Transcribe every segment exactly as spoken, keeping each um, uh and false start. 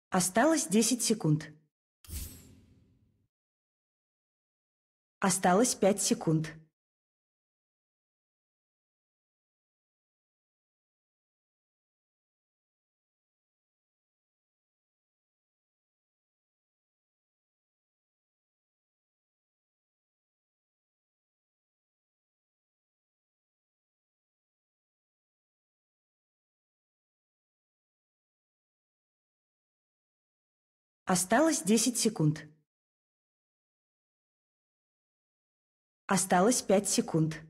Осталось десять секунд. Осталось пять секунд. Осталось десять секунд. Осталось пять секунд.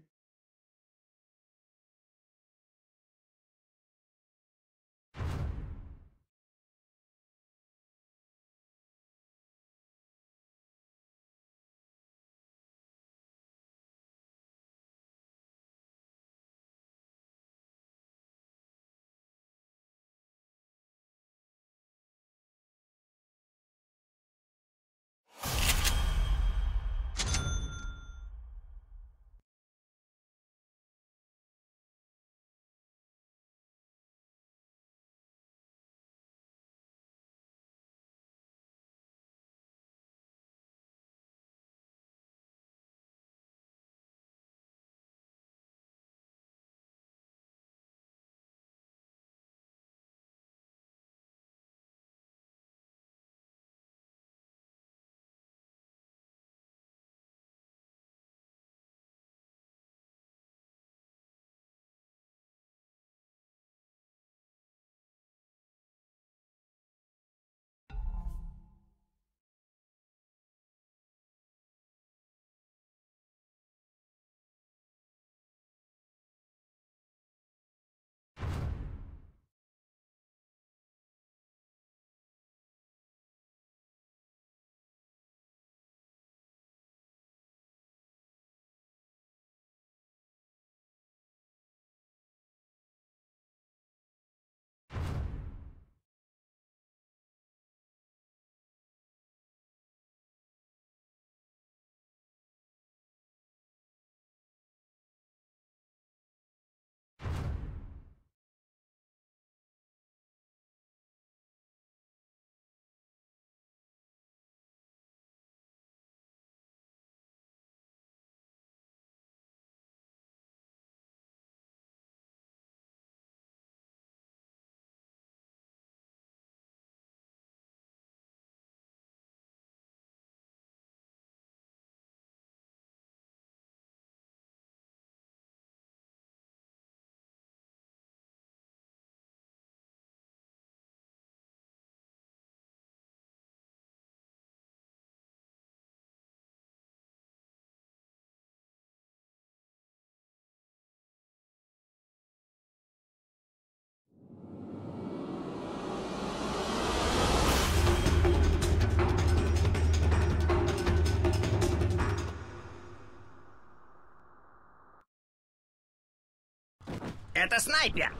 Это снайпер!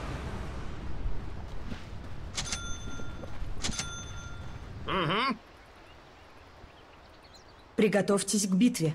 Угу. Приготовьтесь к битве.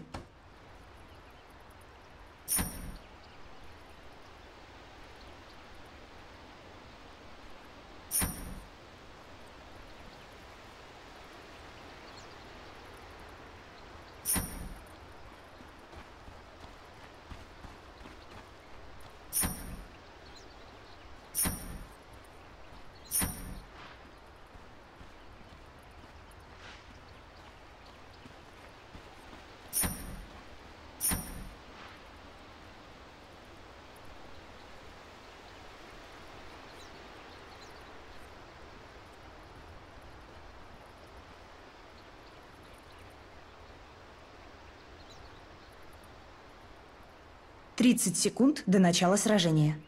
тридцать секунд до начала сражения.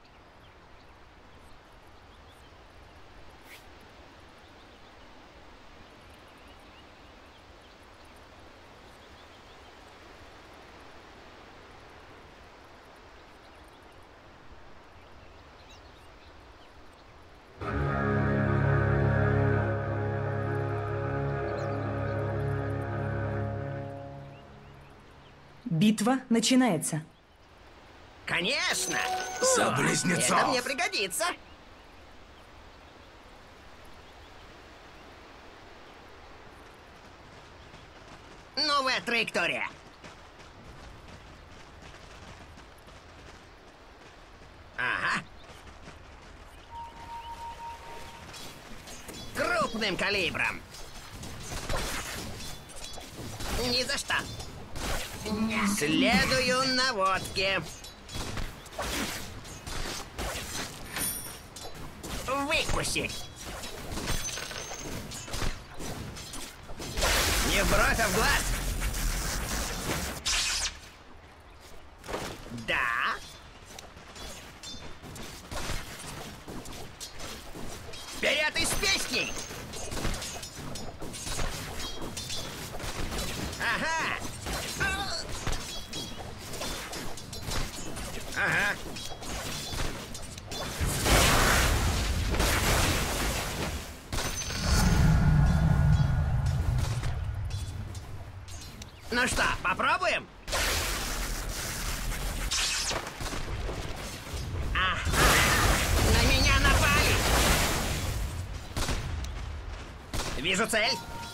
Битва начинается. Конечно! За близнецов! Это мне пригодится! траектория. Ага. Крупным калибром. Ни за что. Следую наводке. Выкуси. Не брось в глаз. Да. Вперед из песней. Ага. Ага. Ну что, попробуем? Ага. На меня напали. Вижу цель.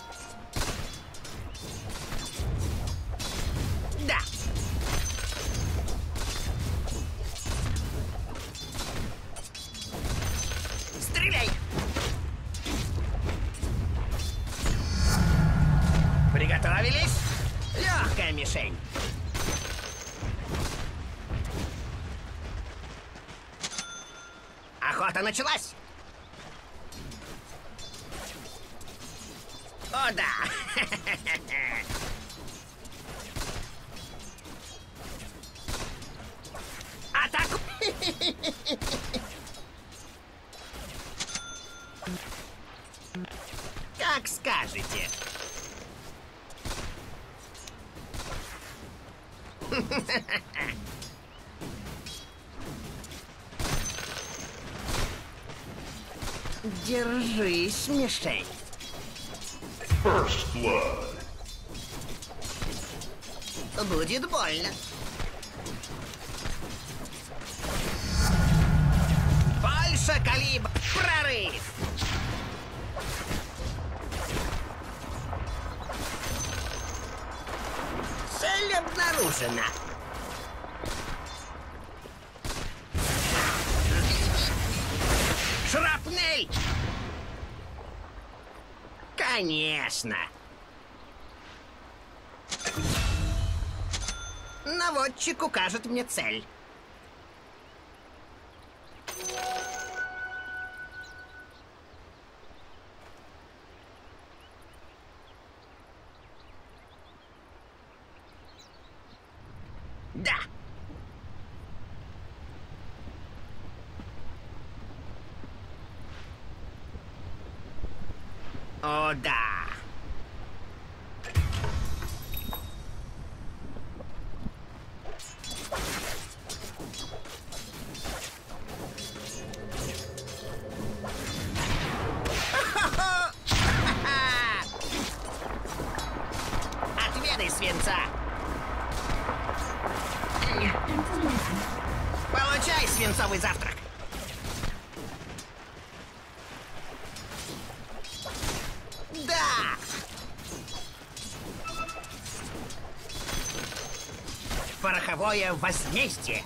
Да. Стреляй. Приготовились? Легкая мишень. Охота началась. О, да. Атаку. Как скажете. Держись, мишень. First blood. Будет больно. Больше калибр. Прорыв. Цель обнаружена. Шрапнель! Конечно. Наводчик укажет мне цель. Да. О, да. Отведай свинца. Получай свинцовый завтрак. Да! Пороховое возмездие.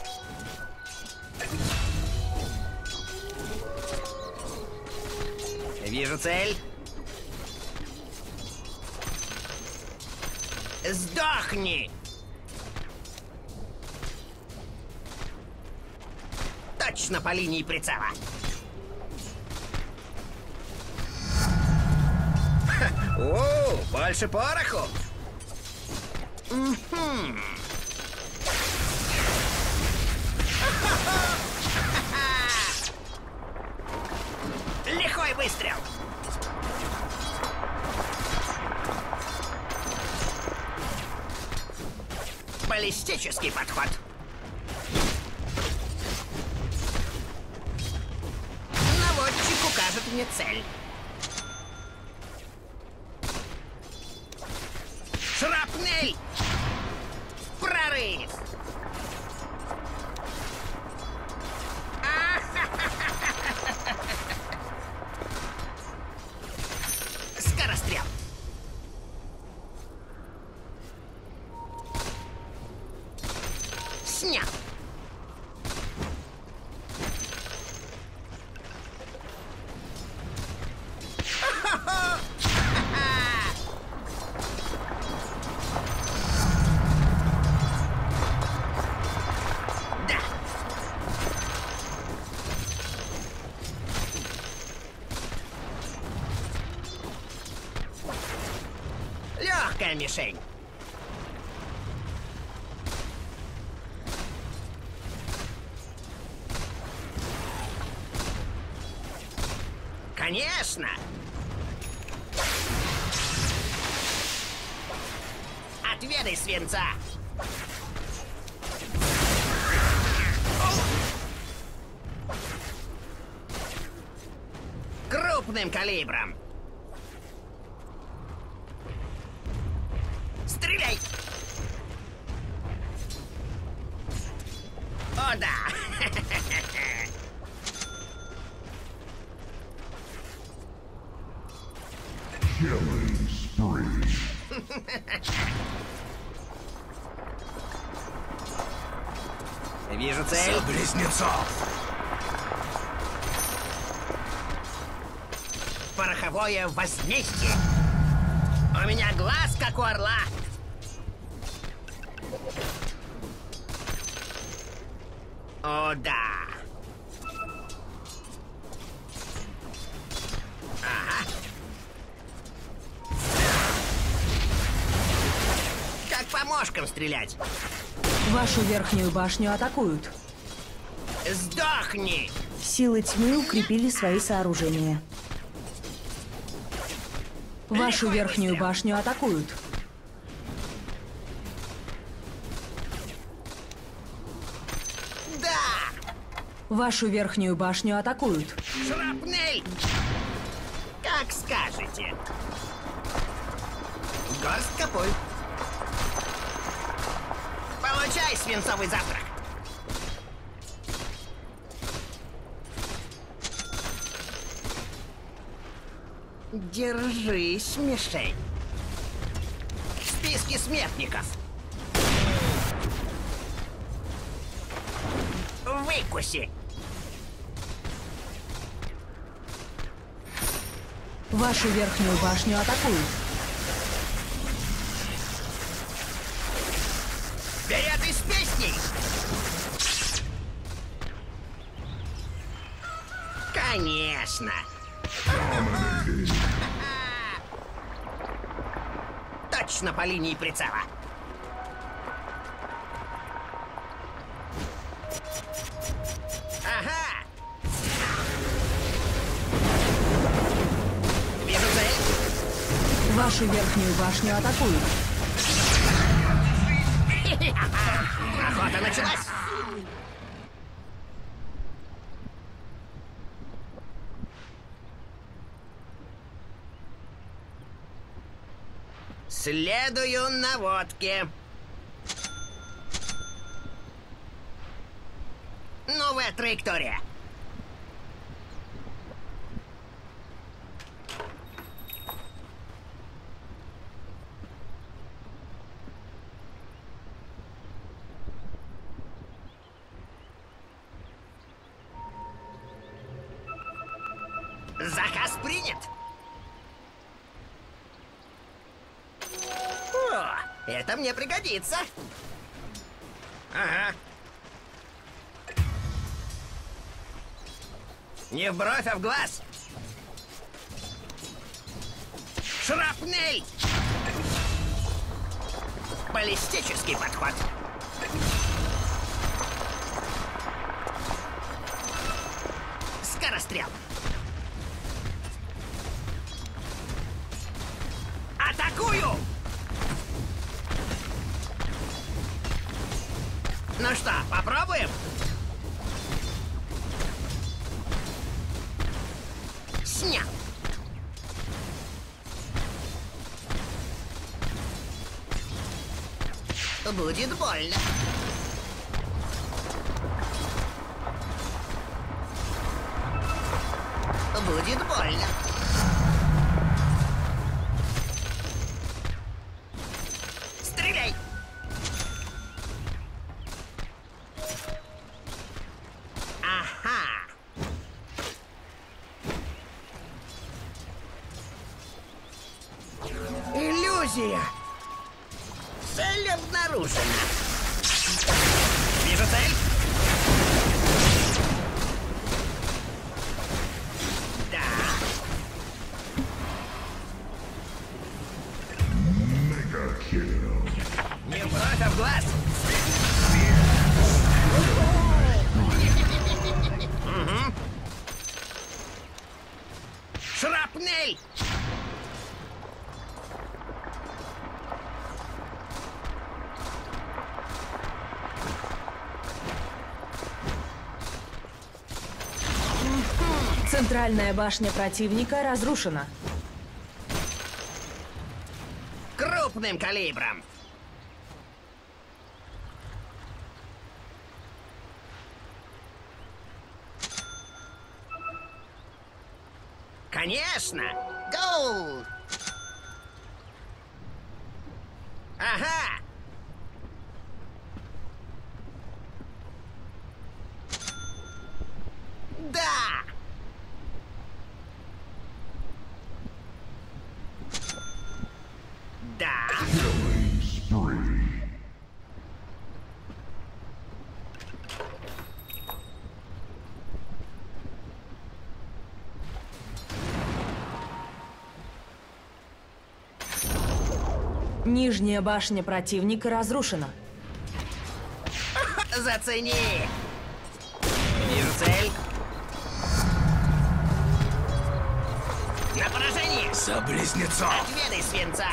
Вижу цель. Сдохни! Точно по линии прицела. О, больше пороху. Мгм. Лихой выстрел. Баллистический подход. Наводчик укажет мне цель. Шрапнель! Прорыв! Скорострел! Хорошая мишень. Конечно! Отведай свинца! Крупным калибром! Стреляй! О, да! Killing spree. Вижу цель. Близнецов! Пороховое возмездие. У меня глаз, как у орла. О, да. Ага. Как по мошкам стрелять. Вашу верхнюю башню атакуют. Сдохни! Силы тьмы укрепили свои сооружения. Вашу верхнюю башню атакуют. Да! Вашу верхнюю башню атакуют. Шрапнель! Как скажете. Горстка пуль. Получай свинцовый завтрак. Держись, мишень. В списке смертников. Выкуси. Вашу верхнюю башню атакуют. Вперед из песней! Конечно! Точно по линии прицела. Ага! Вижу цель. Вашу верхнюю башню атакуют. Охота началась. Следую наводке. Новая траектория. Заказ принят. О, это мне пригодится. Ага. Не в бровь, а в глаз. Шрапнель! Баллистический подход. Скорострел. Атакую! Ну что, попробуем? Снял. Будет больно. Будет больно. Стреляй! Ага. Иллюзия. Цель обнаружена. Вижу цель. Да. Mega Шрапнель! Центральная башня противника разрушена. Крупным калибром. Конечно! Гол! Ага! Да! Да! Killing spree. Нижняя башня противника разрушена. Зацени! Вижу цель. На поражение! За близнецов! Отведай свинца!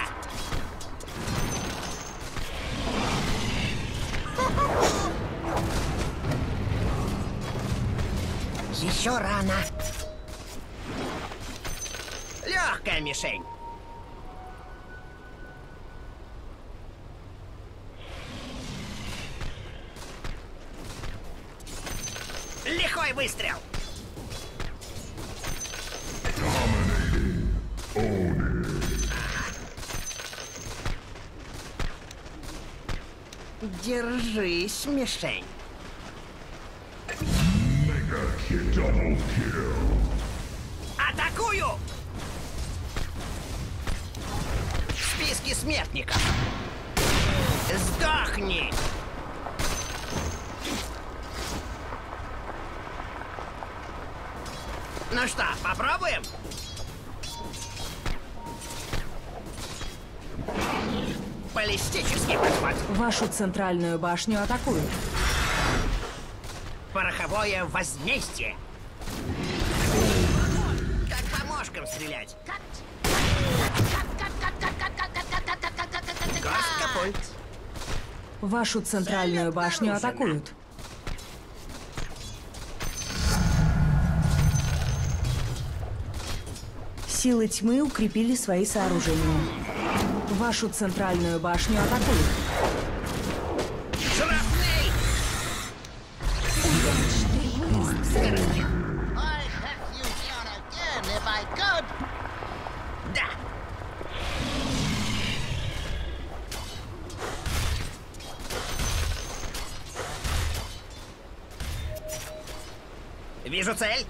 Еще рано. Легкая мишень. Лихой выстрел. Держись, мишень. Mega kill. Double kill. Атакую! В списке смертников. Сдохни! Ну что, попробуем? Баллистический подход. Вашу центральную башню атакуют. Пороховое возмездие. Как по мошкам стрелять. Госкапульт. Вашу центральную башню атакуют. Силы тьмы укрепили свои сооружения. Вашу центральную башню атакуют. Шрапнель! I'd have you down again if I could. Да! Вижу цель.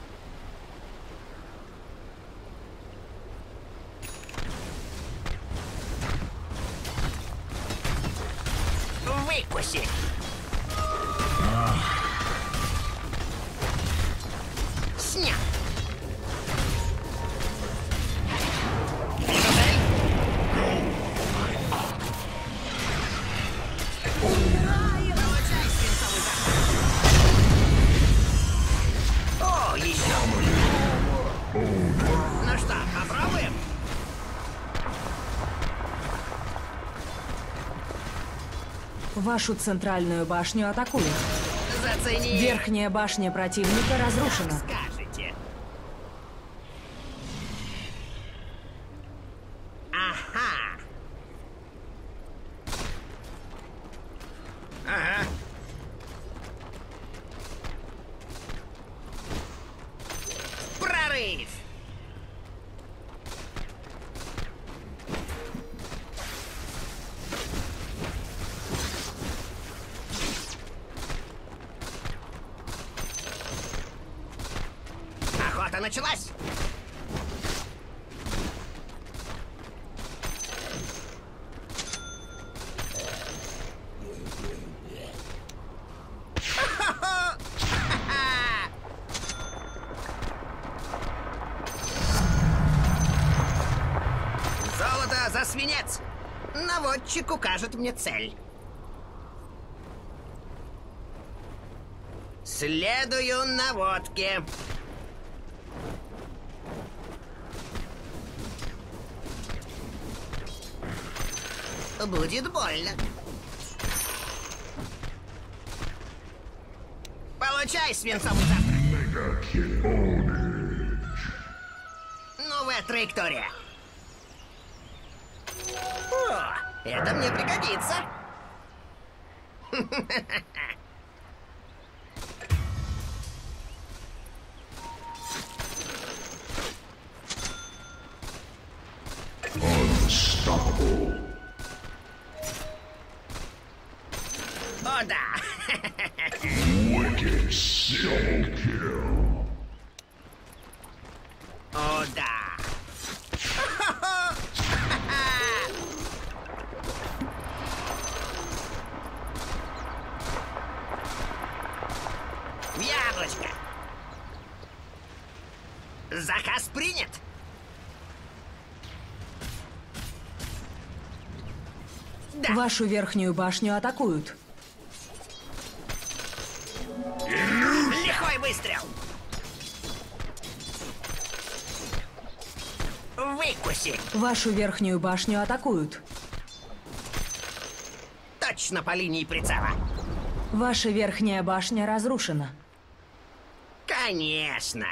Выкуси. Снят. Вижу цель. Получай свинцовый захват. О, еще. Ну что, попробуем? Вашу центральную башню атакуют. Зацени. Верхняя башня противника разрушена. Скажете. Ага. Ага. Прорыв. Охота началась. Золото за свинец. Наводчик укажет мне цель. Следую наводке. Будет больно. Получай свинцовый завтрак. Mega Kid Ownage. Новая траектория. О, это мне пригодится. Unstoppable. О, да. Wicked Double Kill. О, да. В яблочко. Заказ принят. Да. Вашу верхнюю башню атакуют. Лихой выстрел. Выкуси. Вашу верхнюю башню атакуют. Точно по линии прицела. Ваша верхняя башня разрушена. Конечно.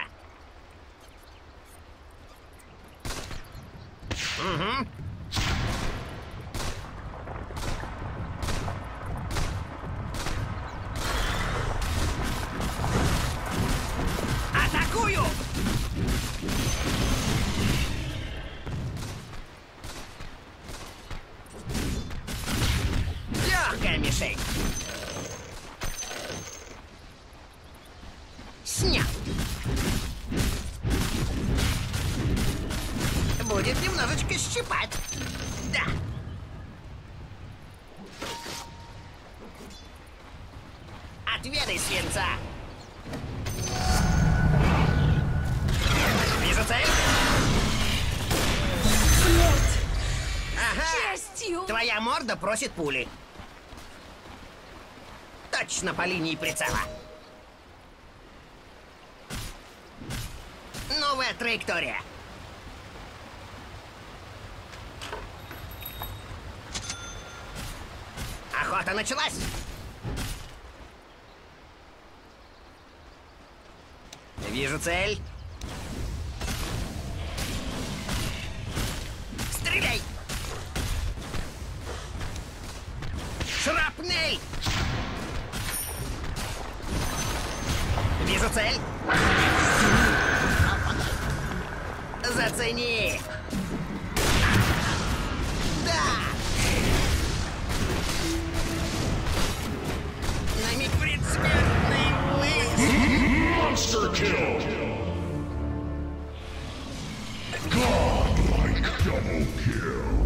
Угу. Атакую! Легкая мишень. Снят. Будет немножечко щипать. Да. Отведай свинца. Вижу цель. Ага. Честью! Твоя морда просит пули. Точно по линии прицела. Новая траектория. Охота началась. Вижу цель. Стреляй! Шрапнель! Вижу цель. Зацени! Да! На миг предсмертный выстрел! Monster Kill. Godlike Double Kill.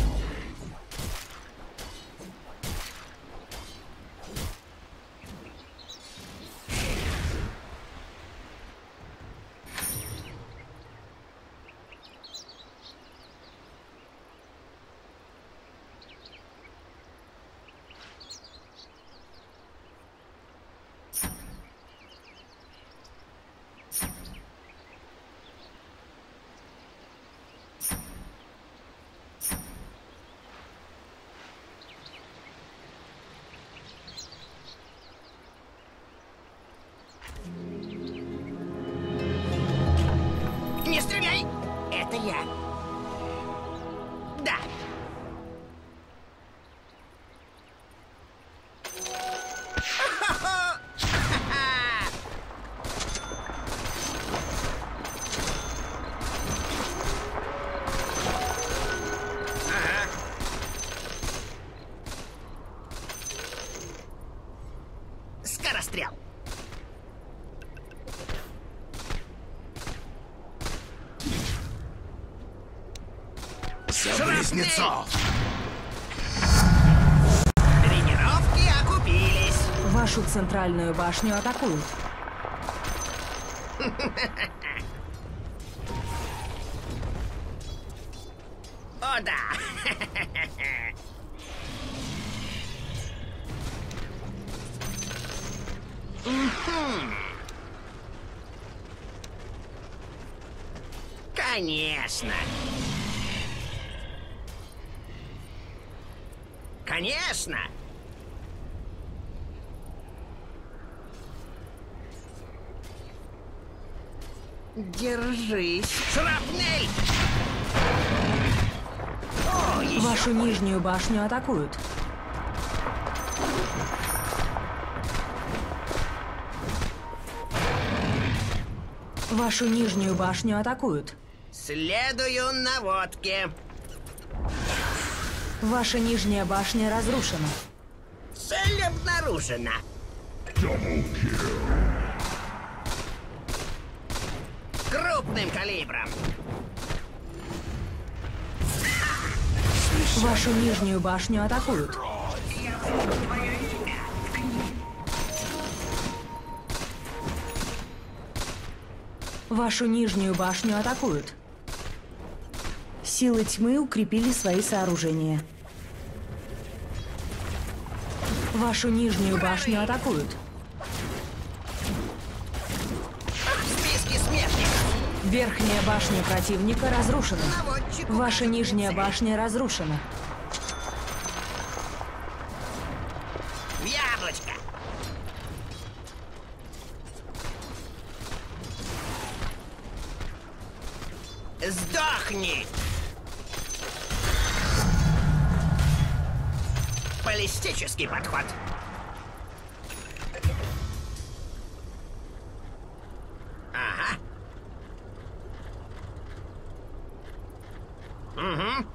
Не стреляй! Это я. Да. Ага. Скорострел. Близнецов. Тренировки окупились. Вашу центральную башню атакуют. О, да. Мгм. Конечно. Конечно! Держись. Шрапнель! О, еще. Вашу нижнюю башню атакуют. Вашу нижнюю башню атакуют. Следую наводке. Ваша нижняя башня разрушена. Цель обнаружена. Double kill. Крупным калибром. Вашу нижнюю башню атакуют. Вашу нижнюю башню атакуют. Силы тьмы укрепили свои сооружения. Вашу нижнюю башню атакуют. В списке смертников. Верхняя башня противника разрушена. Наводчику Ваша кажется, нижняя цель. башня разрушена. В яблочко. Сдохни! Баллистический подход. Ага. Угу.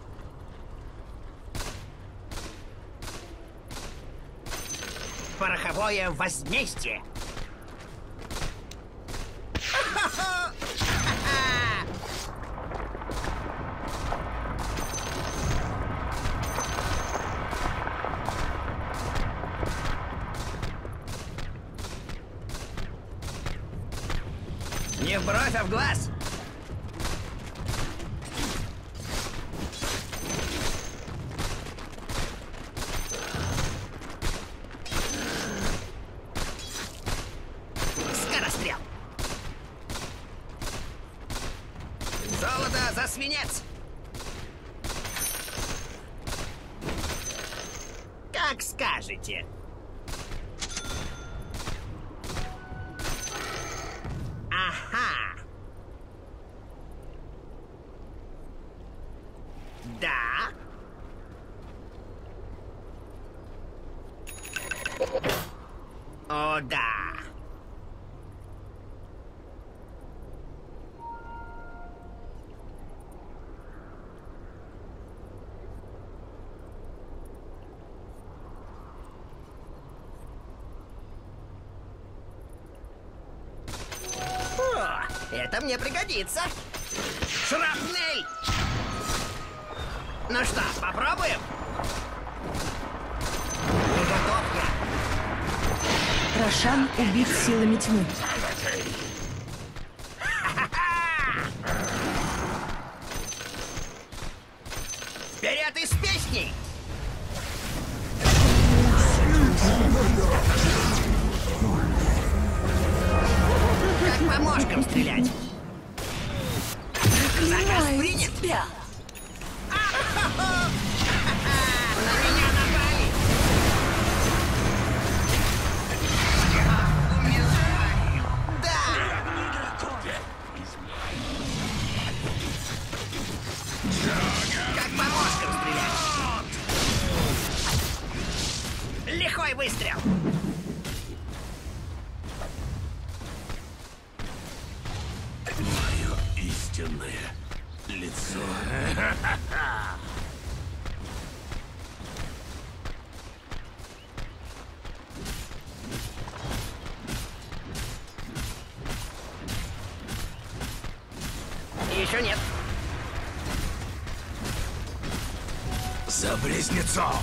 Пороховое возмездие. Не в бровь, а в глаз. Скорострел. Золото за свинец. Как скажете. Ага. Да. О, да. О, это мне пригодится. Шрапнель! Ну что, попробуем? Не готов я. Рошан убит силами тьмы. Вперед из песней! Как по мошкам стрелять? Заказ принят? На меня напали! Да! Как по мошкам стрелять? Лихой выстрел! Мое истинное лицо. Еще нет. За близнецов!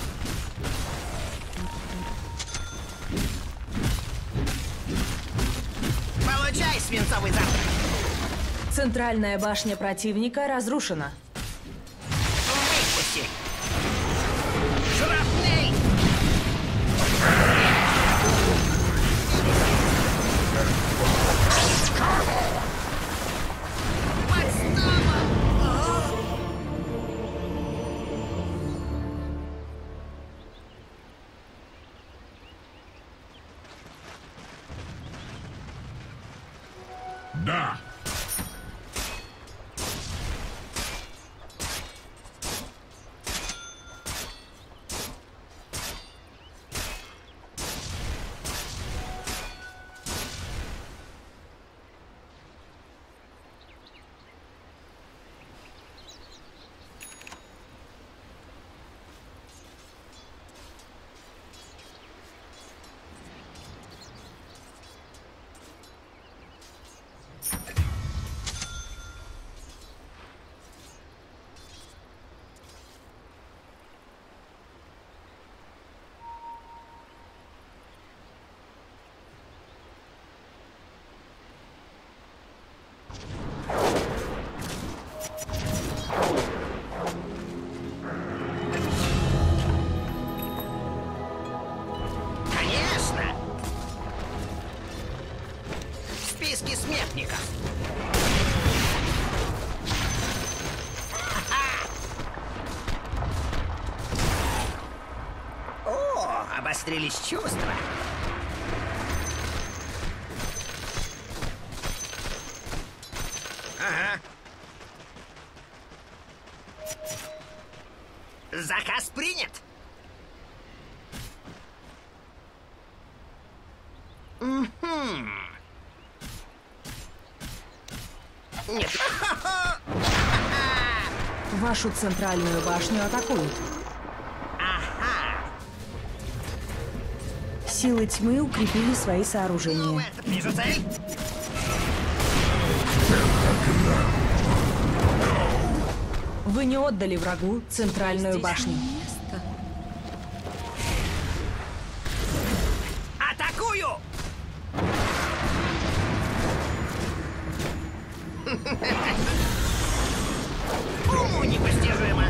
Получай свинцовый завтрак. Центральная башня противника разрушена. Выпусти. Шрапнель! Подстава! Да. Конечно! В списке смертников. Ха-ха! О, обострились чувства. Ага. Заказ принят. Мгм. Нет. Вашу центральную башню атакуют. Ага. Силы тьмы укрепили свои Ну, сооружения. это вижу цель. Вы не отдали врагу центральную башню. Атакую! Уму непостижимо.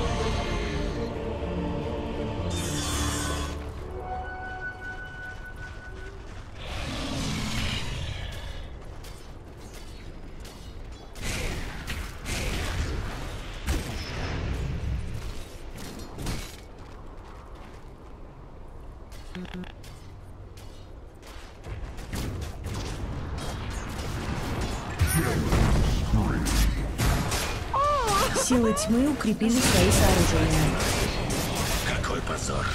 Силы тьмы укрепили свои сооружения. Какой позор.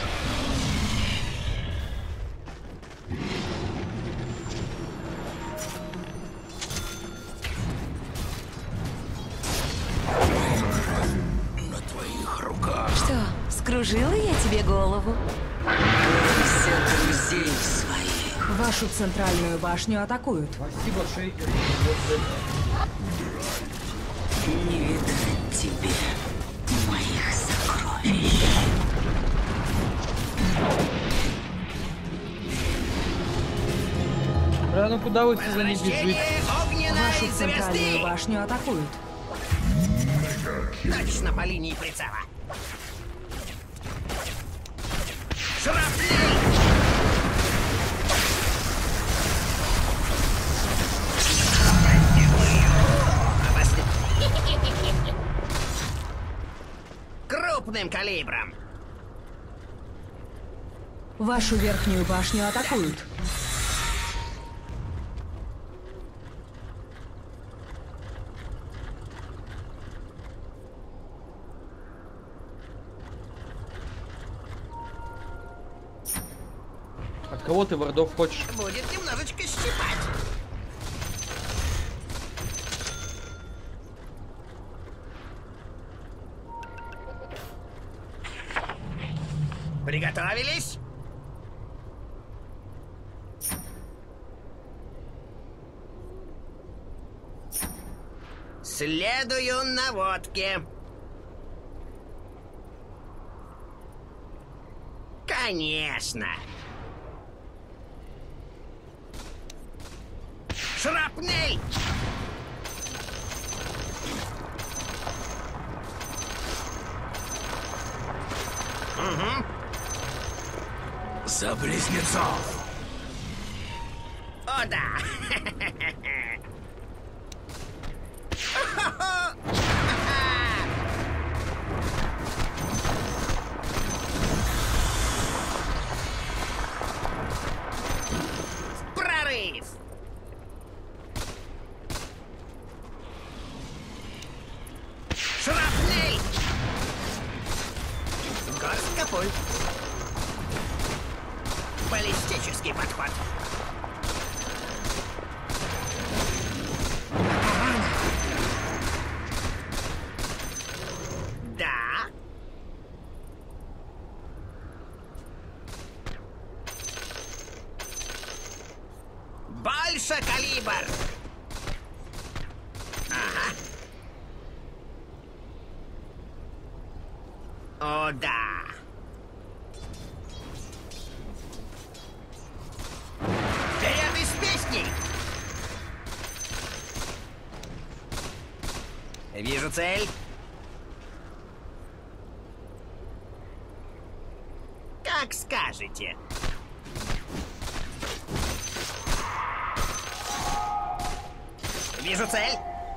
На твоих руках. Что, скружила я тебе голову? Все друзей своих. Вашу центральную башню атакуют. Спасибо, шейкер. Не видать тебе моих сокровищ. Бля, ну куда вы все за ней бежите? Возвращение огненной Вашу центральную звезды! башню атакуют. Точно по линии прицела. Шрапнель! Обострил. Крупным калибром. Вашу верхнюю башню атакуют. От кого ты вардов хочешь? Будет немножечко щипать. Приготовились? Следую наводке. Конечно. Шрапнель! Угу. За близнецов. О, да. Прорыв! катапульт. Баллистический подход. Да. Больше калибр. Ага. О, да. Вперед из песни! Вижу цель. Как скажете. Вижу цель.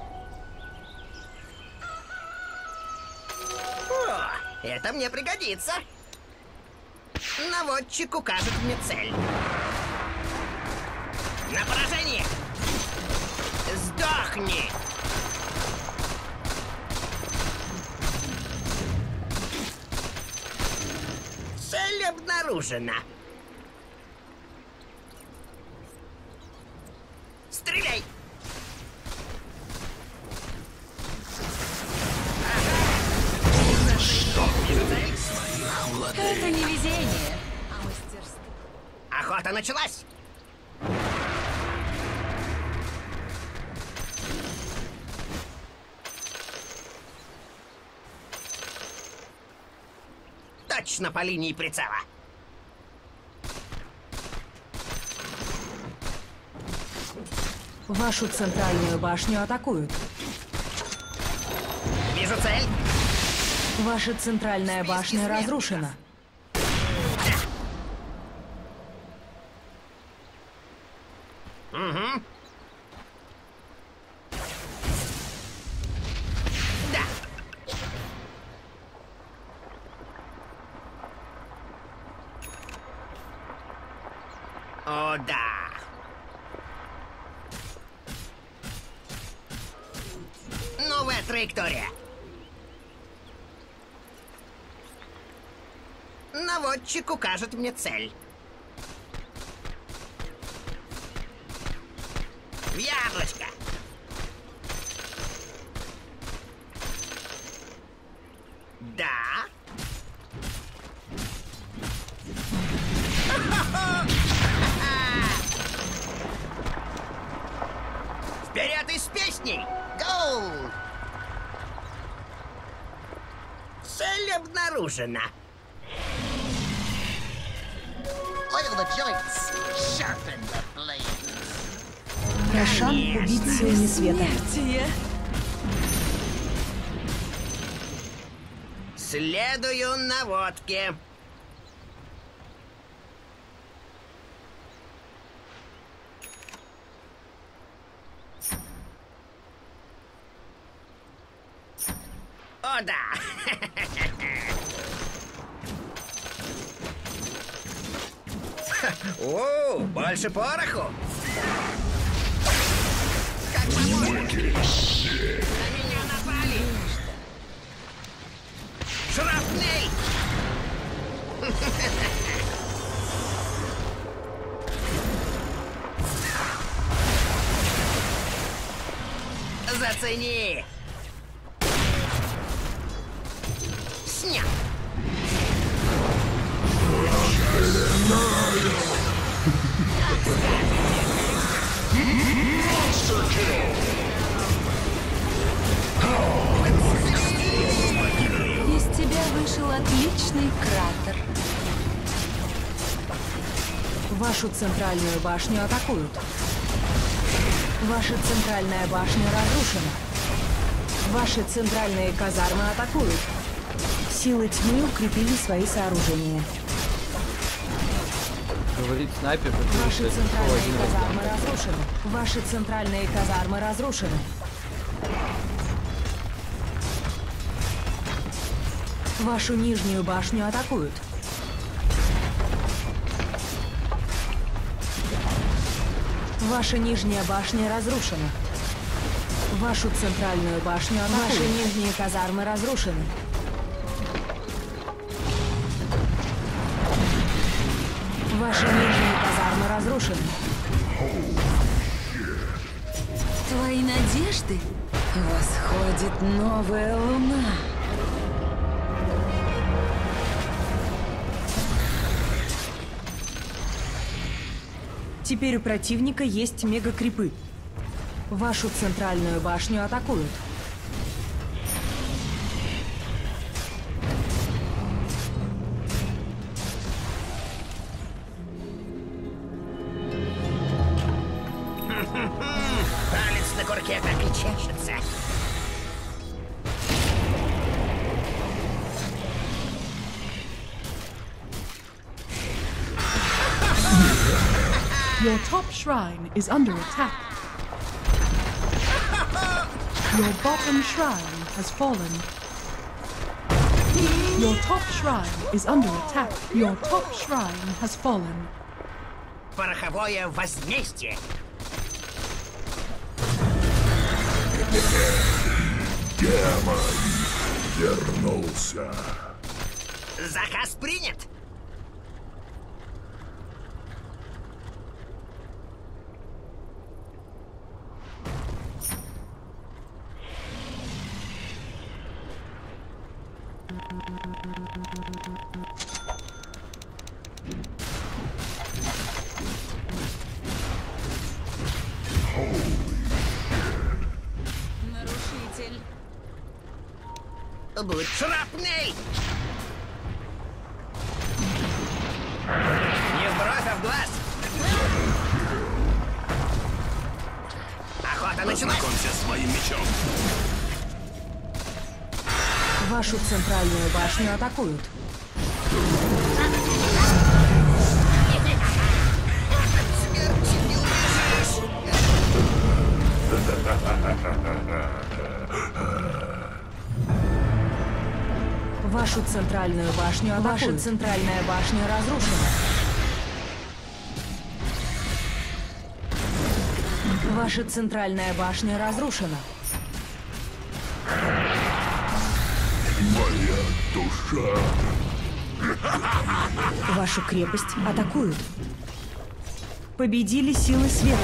О, это мне пригодится. Наводчик укажет мне цель. На поражение! Сдохни! Цель обнаружена. Стреляй! Это не везение, а мастерство. Охота началась! Точно по линии прицела. Вашу центральную башню атакуют. Вижу цель. Ваша центральная башня разрушена. Угу. Да. О, да. Новая траектория. Наводчик укажет мне цель. В яблочко. Да. Вперед из песней! Gold! Цель обнаружена. Oil the joints, sharpen the blade. Рошан убить силами света. Смертие. Следую наводке. О, да! О, больше пороху! Как поможет? На меня напали! Шрапнель! Зацени! Снят! Из тебя вышел отличный кратер. Вашу центральную башню атакуют. Ваша центральная башня разрушена. Ваши центральные казармы атакуют. Силы тьмы укрепили свои сооружения. Говорит снайпер, потому Ваши что это центральные один казармы раздам. разрушены. Ваши центральные казармы разрушены. Вашу нижнюю башню атакуют. Ваша нижняя башня разрушена. Вашу центральную башню атакуют. Ваши нижние казармы разрушены. Ваши нижние казармы разрушены. Твои надежды? Восходит новая луна. Теперь у противника есть мегакрипы. Вашу центральную башню атакуют. Палец на курке так и чешется. Your top shrine is under attack. Your bottom shrine has fallen. Your top shrine is under attack. Your top shrine has fallen. Пороховое возмездие. Демон вернулся. Заказ принят. Нарушитель. Будь шрапней! Не в бровь, а в глаз! Охота началась! Познакомься с моим мечом. Вашу центральную башню атакуют. Смерти не убежишь! Вашу центральную башню атакуют. Ваша центральная башня разрушена. Ваша центральная башня разрушена. Моя душа. Вашу крепость атакуют. Победили силы света.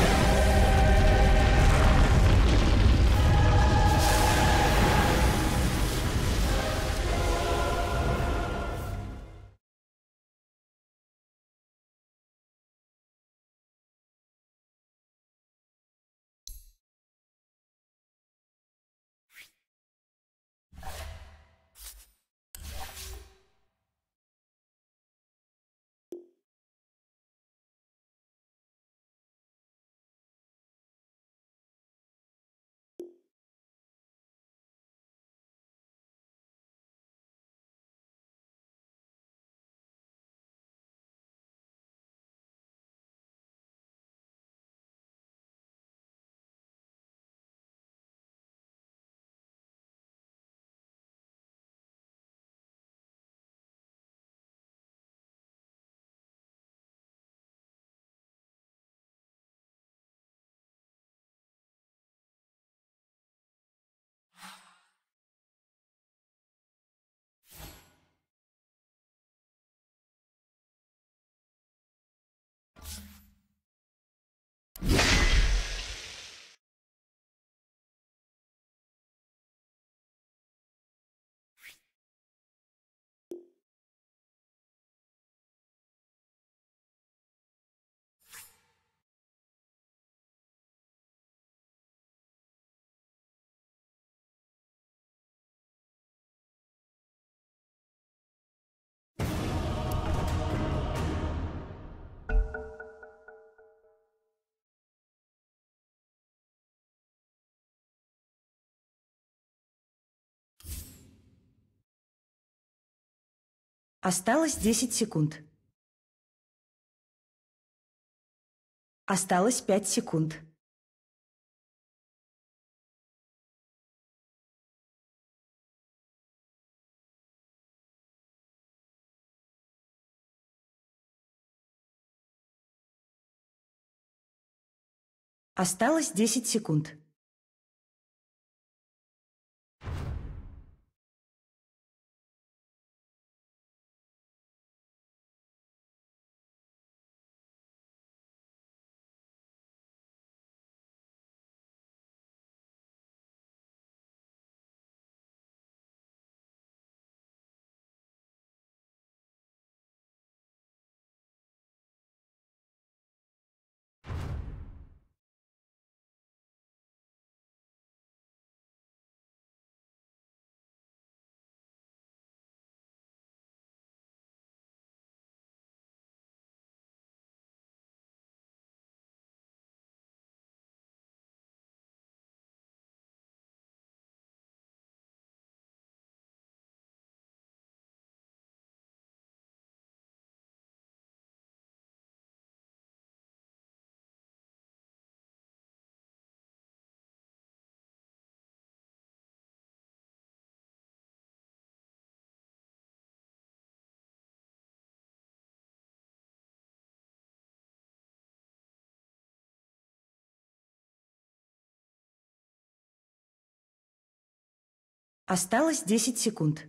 Осталось десять секунд. Осталось пять секунд. Осталось десять секунд. Осталось десять секунд.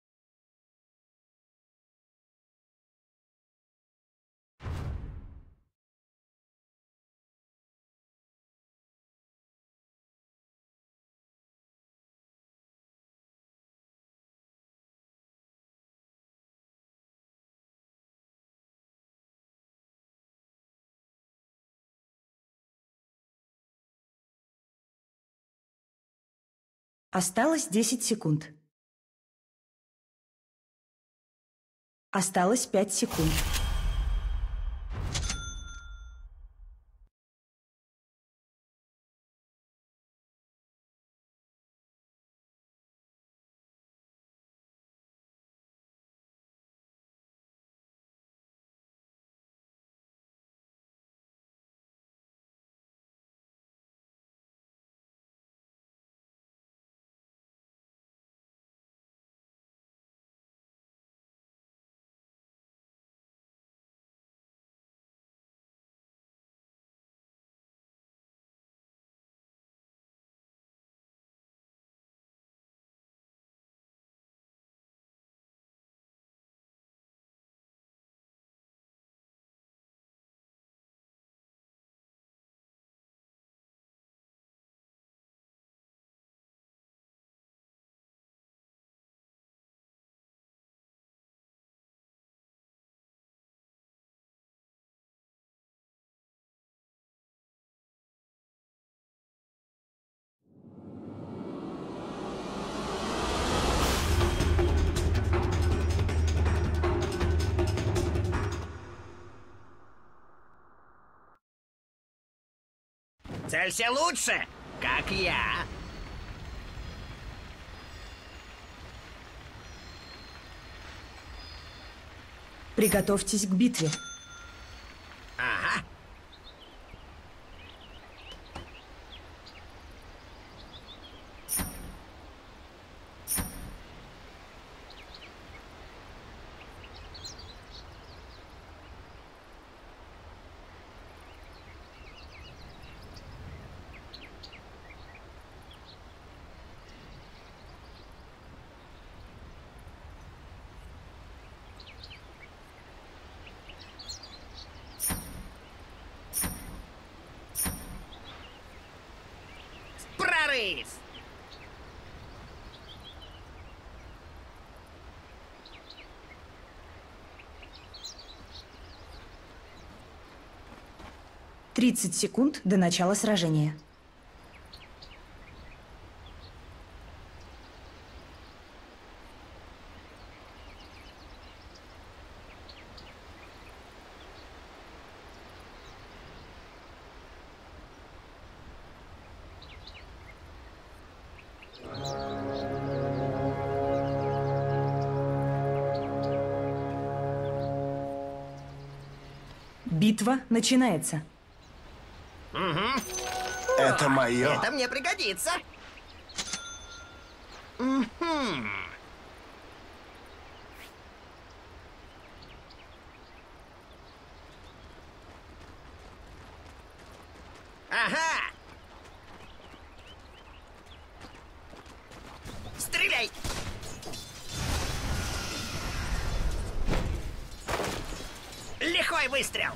Осталось десять секунд. Осталось пять секунд. Целься лучше, как я. Приготовьтесь к битве. Ага. Прорыв! тридцать секунд до начала сражения. Битва начинается. Это мое. Это мне пригодится. Мгм. Ага. Стреляй. Лихой выстрел.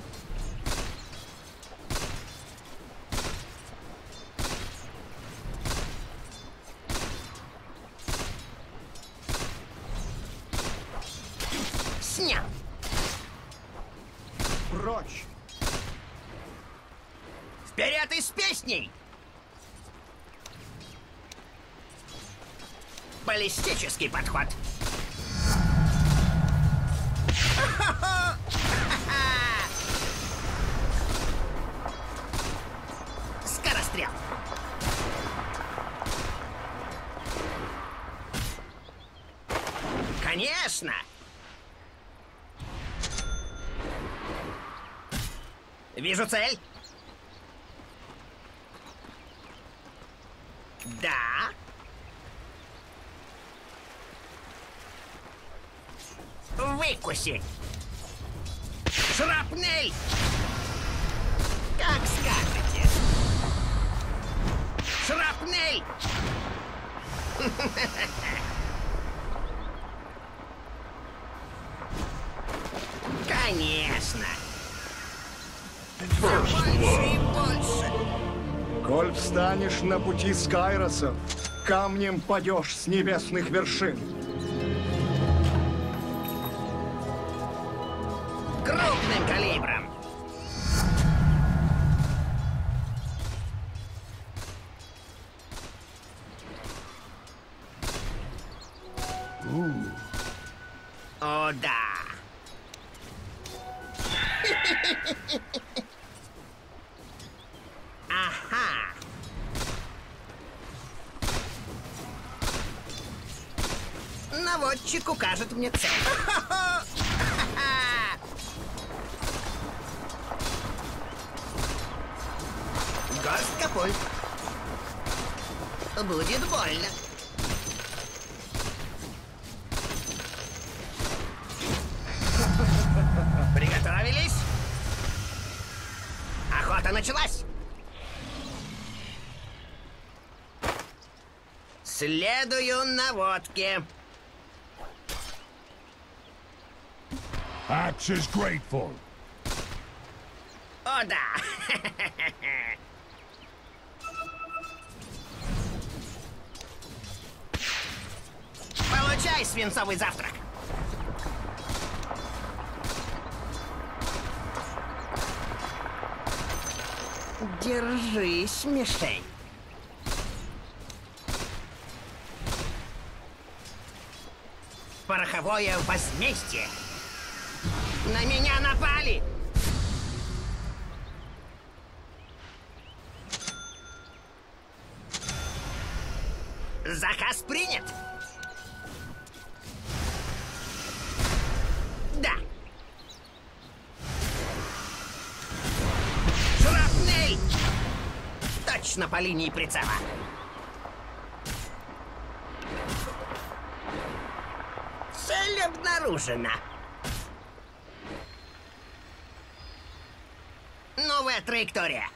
Снял. Прочь. Вперед из песней! Баллистический подход. Скорострел. Конечно! Вижу цель. Да. Выкуси. Шрапнель. Как скажете. Шрапнель. Конечно. Все больше и больше. Коль встанешь на пути Скайроса, камнем падешь с небесных вершин. Крупным калибром. О, да. Ага. Наводчик укажет мне цель. Горстка пуль. Будет больно. Приготовились? Охота началась. Следую наводке. Axe is grateful. О, да. Получай свинцовый завтрак. Держись, мишень. Пороховое возмездие. На меня напали. Заказ принят. Да. Шрапнель. Точно по линии прицела. Цель обнаружена. Новая траектория.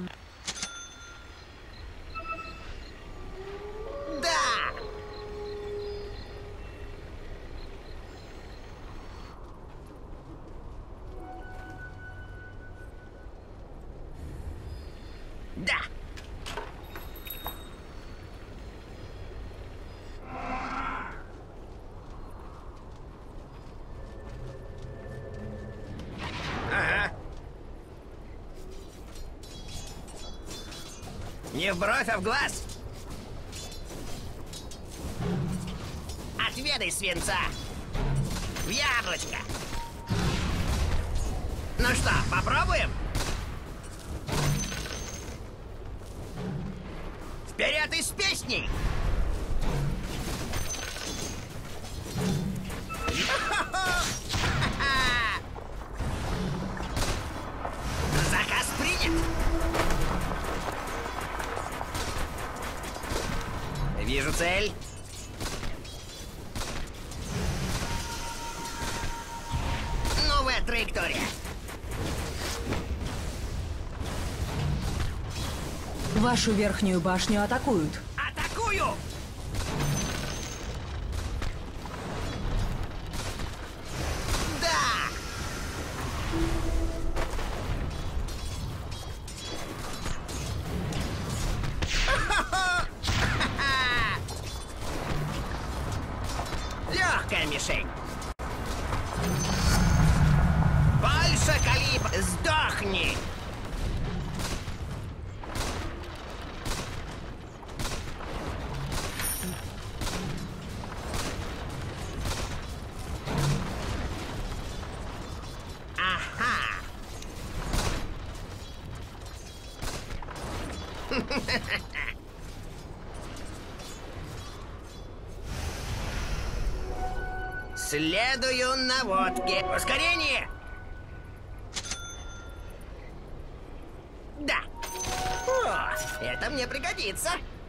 Да! Да! Ага. Не в бровь, а в глаз. Отведай свинца. В яблочко. Ну что, попробуем? Вперед из песней! Заказ принят. Вижу цель. Новая траектория. Вашу верхнюю башню атакуют. Атакую! Да! Легкая мишень. Больше калибр. Сдохни! Ага. Следую наводке. Ускорение! Да. О, это мне пригодится.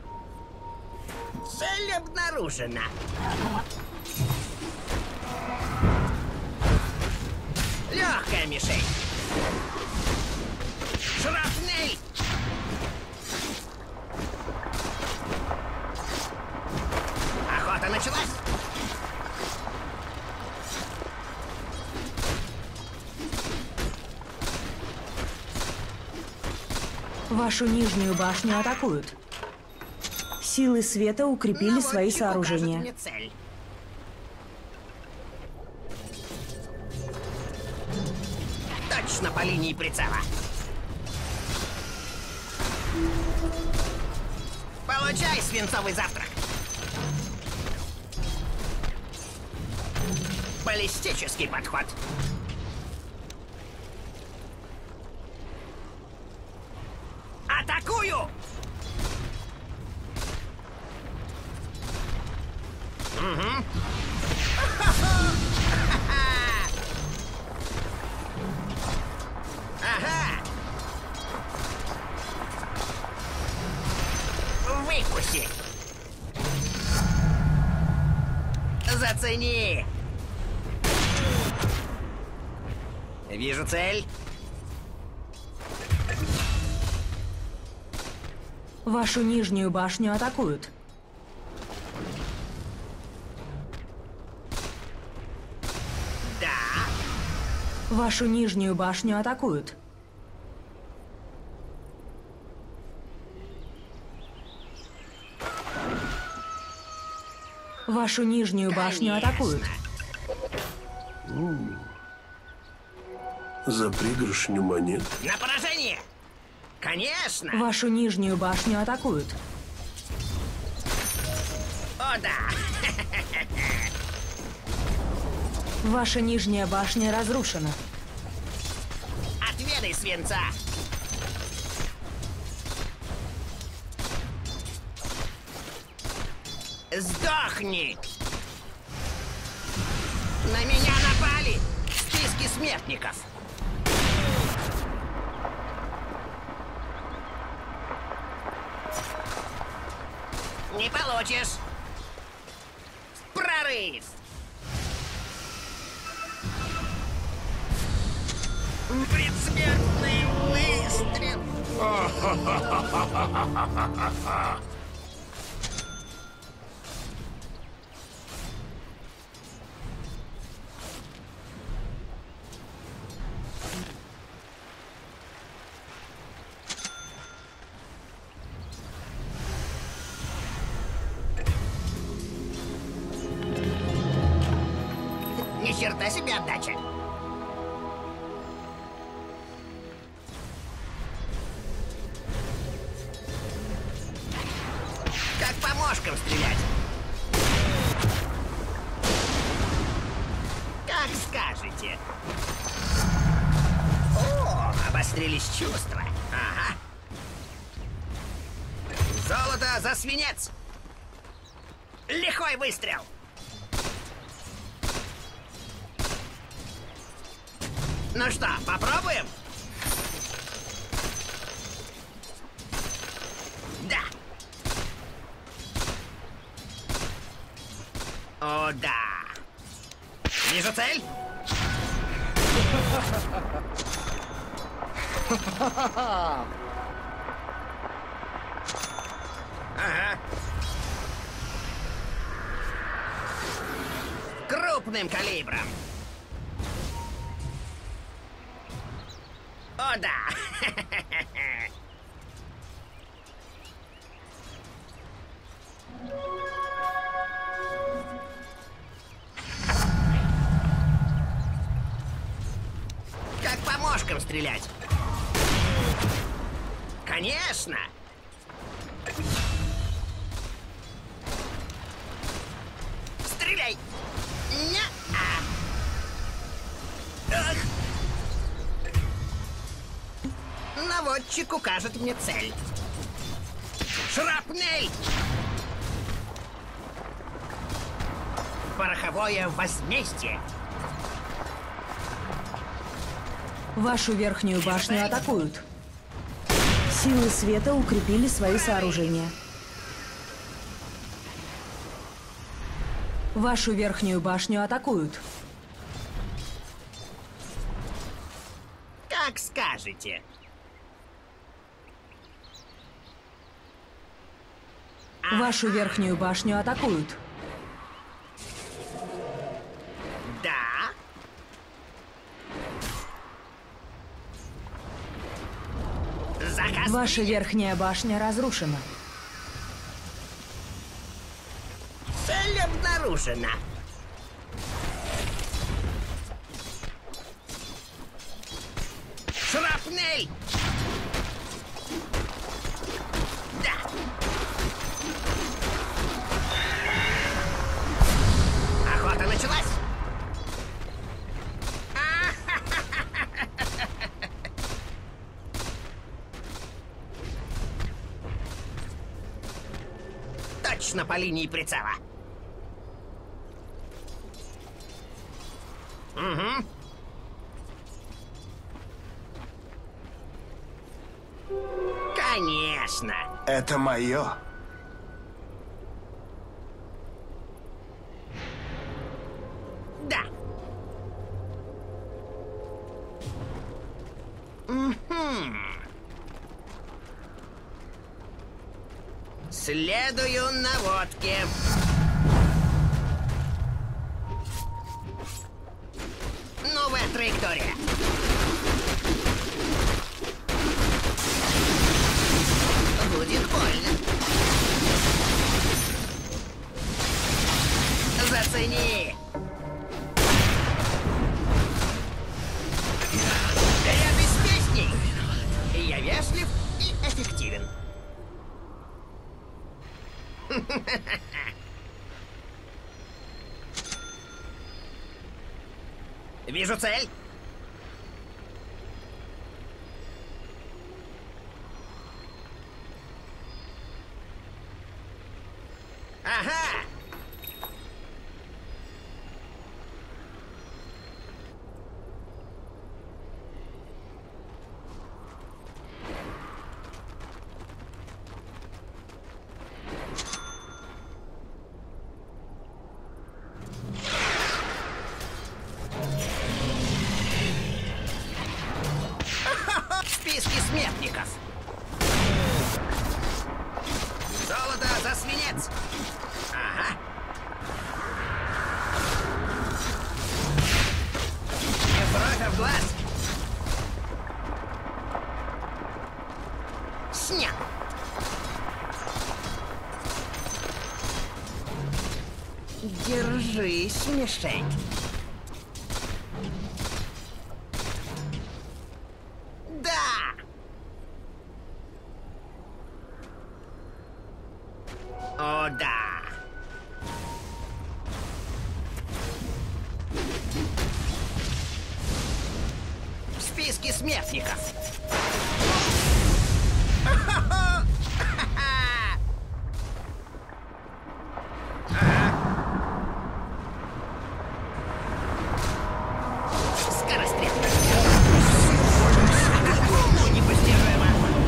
Цель обнаружена. Легкая мишень. Шрапнель. Работа началась. Вашу нижнюю башню атакуют. Силы света укрепили свои Наводчик укажет сооружения. мне цель. Точно по линии прицела. Получай свинцовый завтрак. Баллистический подход. Атакую! Угу. Ага. Выкуси. Зацени. Вижу цель. Вашу нижнюю башню атакуют. Да. Вашу нижнюю башню атакуют. Вашу нижнюю башню Конечно. атакуют. За пригоршню монет. На поражение. Конечно. Вашу нижнюю башню атакуют. О, да. Ваша нижняя башня разрушена. Отведай свинца. Сдохни. На меня напали. Списки смертников. Не получишь. Прорыв. Предсмертный выстрел. Ни черта себе отдача. Как по мошкам стрелять. Как скажете. О, обострились чувства. Ага. Золото за свинец. Лихой выстрел. Ну что, попробуем? Да. О, да. Вижу цель. Ага. Крупным калибром. О, да. Как по мошкам стрелять? Конечно. Стреляй. Ня-а. Ах. Наводчик укажет мне цель. Шрапнель! Пороховое возмездие. Вашу верхнюю башню атакуют. Силы света укрепили свои сооружения. Вашу верхнюю башню атакуют. Как скажете. Вашу верхнюю башню атакуют. Приказ Ваша принят. верхняя башня разрушена. Цель обнаружена. Шрапнель! Да! Охота началась! Точно по линии прицела. Угу. Конечно. Это мое. Да. Мгм. Следую наводке. Новая траектория. Будет больно. Зацени. Вперед из песней. Я вежлив и эффективен. Вижу цель. Ага. В списке смертников. Золото за свинец. Ага. Не бровь, а в глаз. Снят. Держись, мишень. Да! О, да! В списке смертников. Скорострел. Уму непостижимо.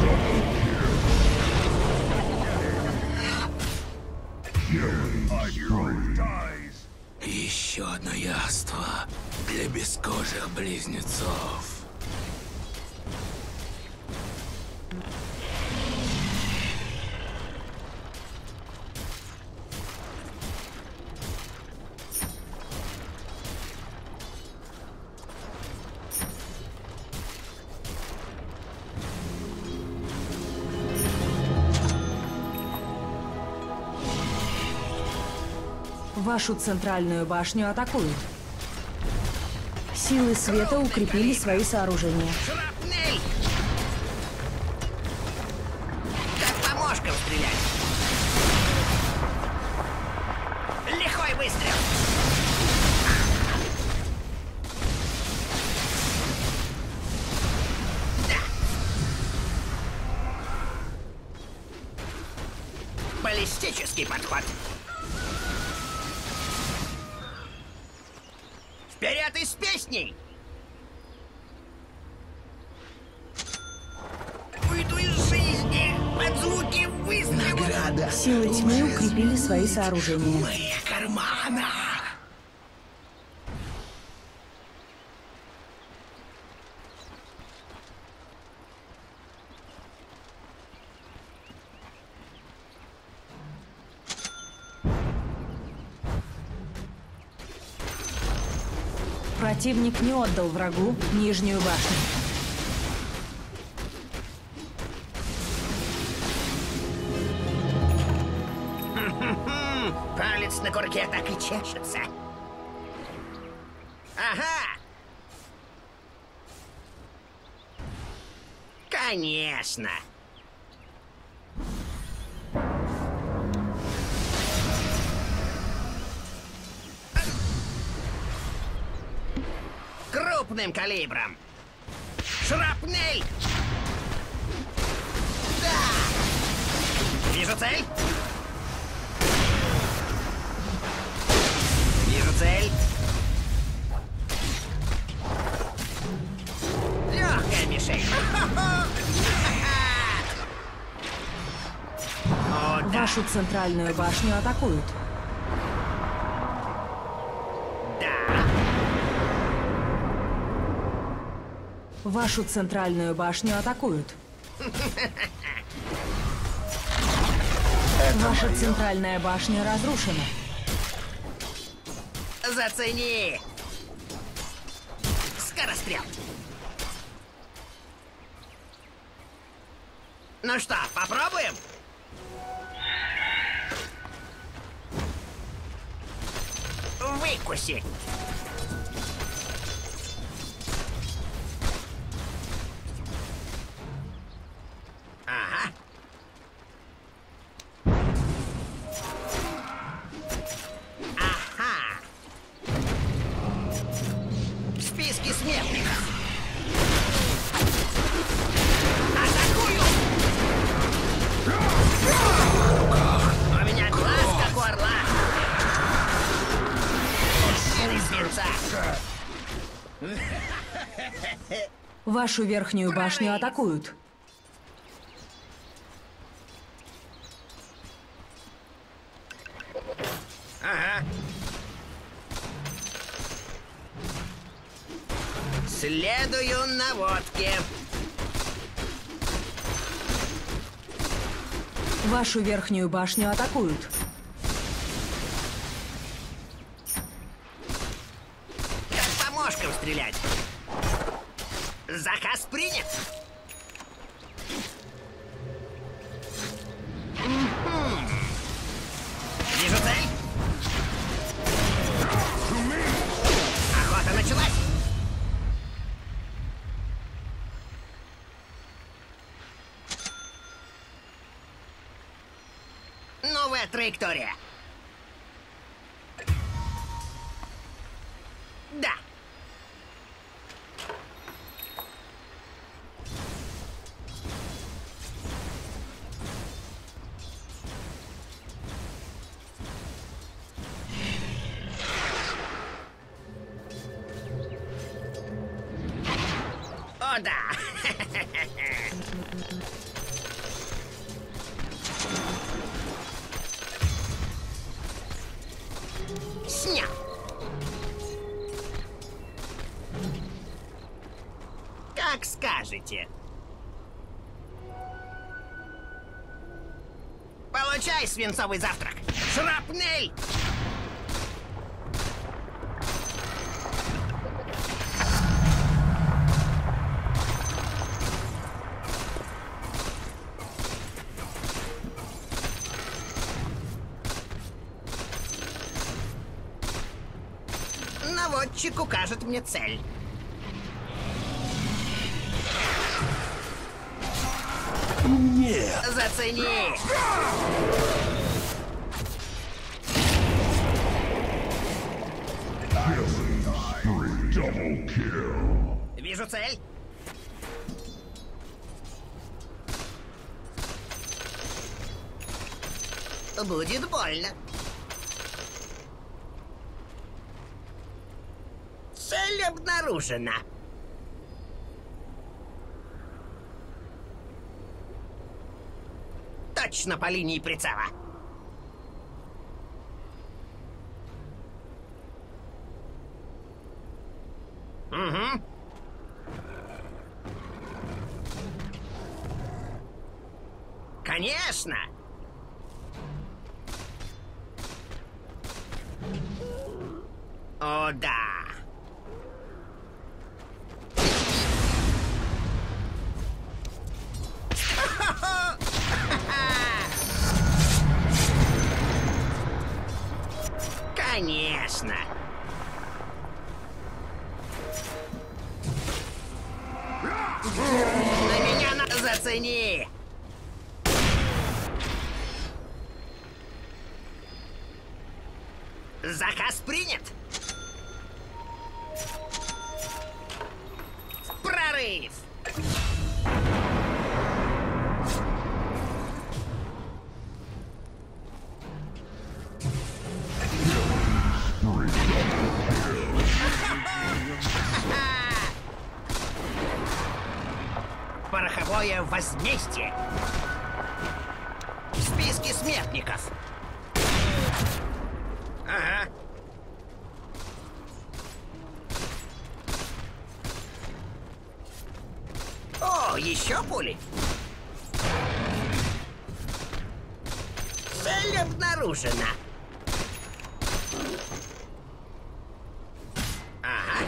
Еще одно яство для бескожих близнецов. Вашу центральную башню атакуют. Силы света укрепили свои сооружения. Шрапнель! Как по мошкам стрелять. Лихой выстрел. Да. Баллистический подход. Вперед из песней! Выйду из жизни под звуки выстрела. Награда. Силы тьмы укрепили свои сооружения. В моих карманах. Противник не отдал врагу нижнюю башню. Хм, палец на курке так и чешется. Ага! Конечно! Крупным калибром. Шрапнель! Да! Вижу цель. Вижу цель. Легкая мишень. О, да. Вашу центральную башню атакуют. Да. Вашу центральную башню атакуют. Ваша центральная башня разрушена. Зацени! Скорострел. Ну что, попробуем? Выкуси. Ага. Ага. В списке смертников. Атакую! У меня глаз, как у орла. Вашу верхнюю башню атакуют. Ага. Следую наводке. Вашу верхнюю башню атакуют. Как по мошкам стрелять. Заказ принят. Мгм. Вижу цель. Охота началась. Новая траектория. Да. О, да. Снял. Как скажете. Получай свинцовый завтрак. Шрапнель! Наводчик укажет мне цель. Нет! Зацени! Вижу цель. Будет больно. Цель обнаружена. Точно по линии прицела. Угу. Конечно. О, да. Конечно. На меня надо зацени. Заказ принят. Прорыв. Пороховое возмездие. В списке смертников. Ага. О, еще пули. Цель обнаружена. Ага.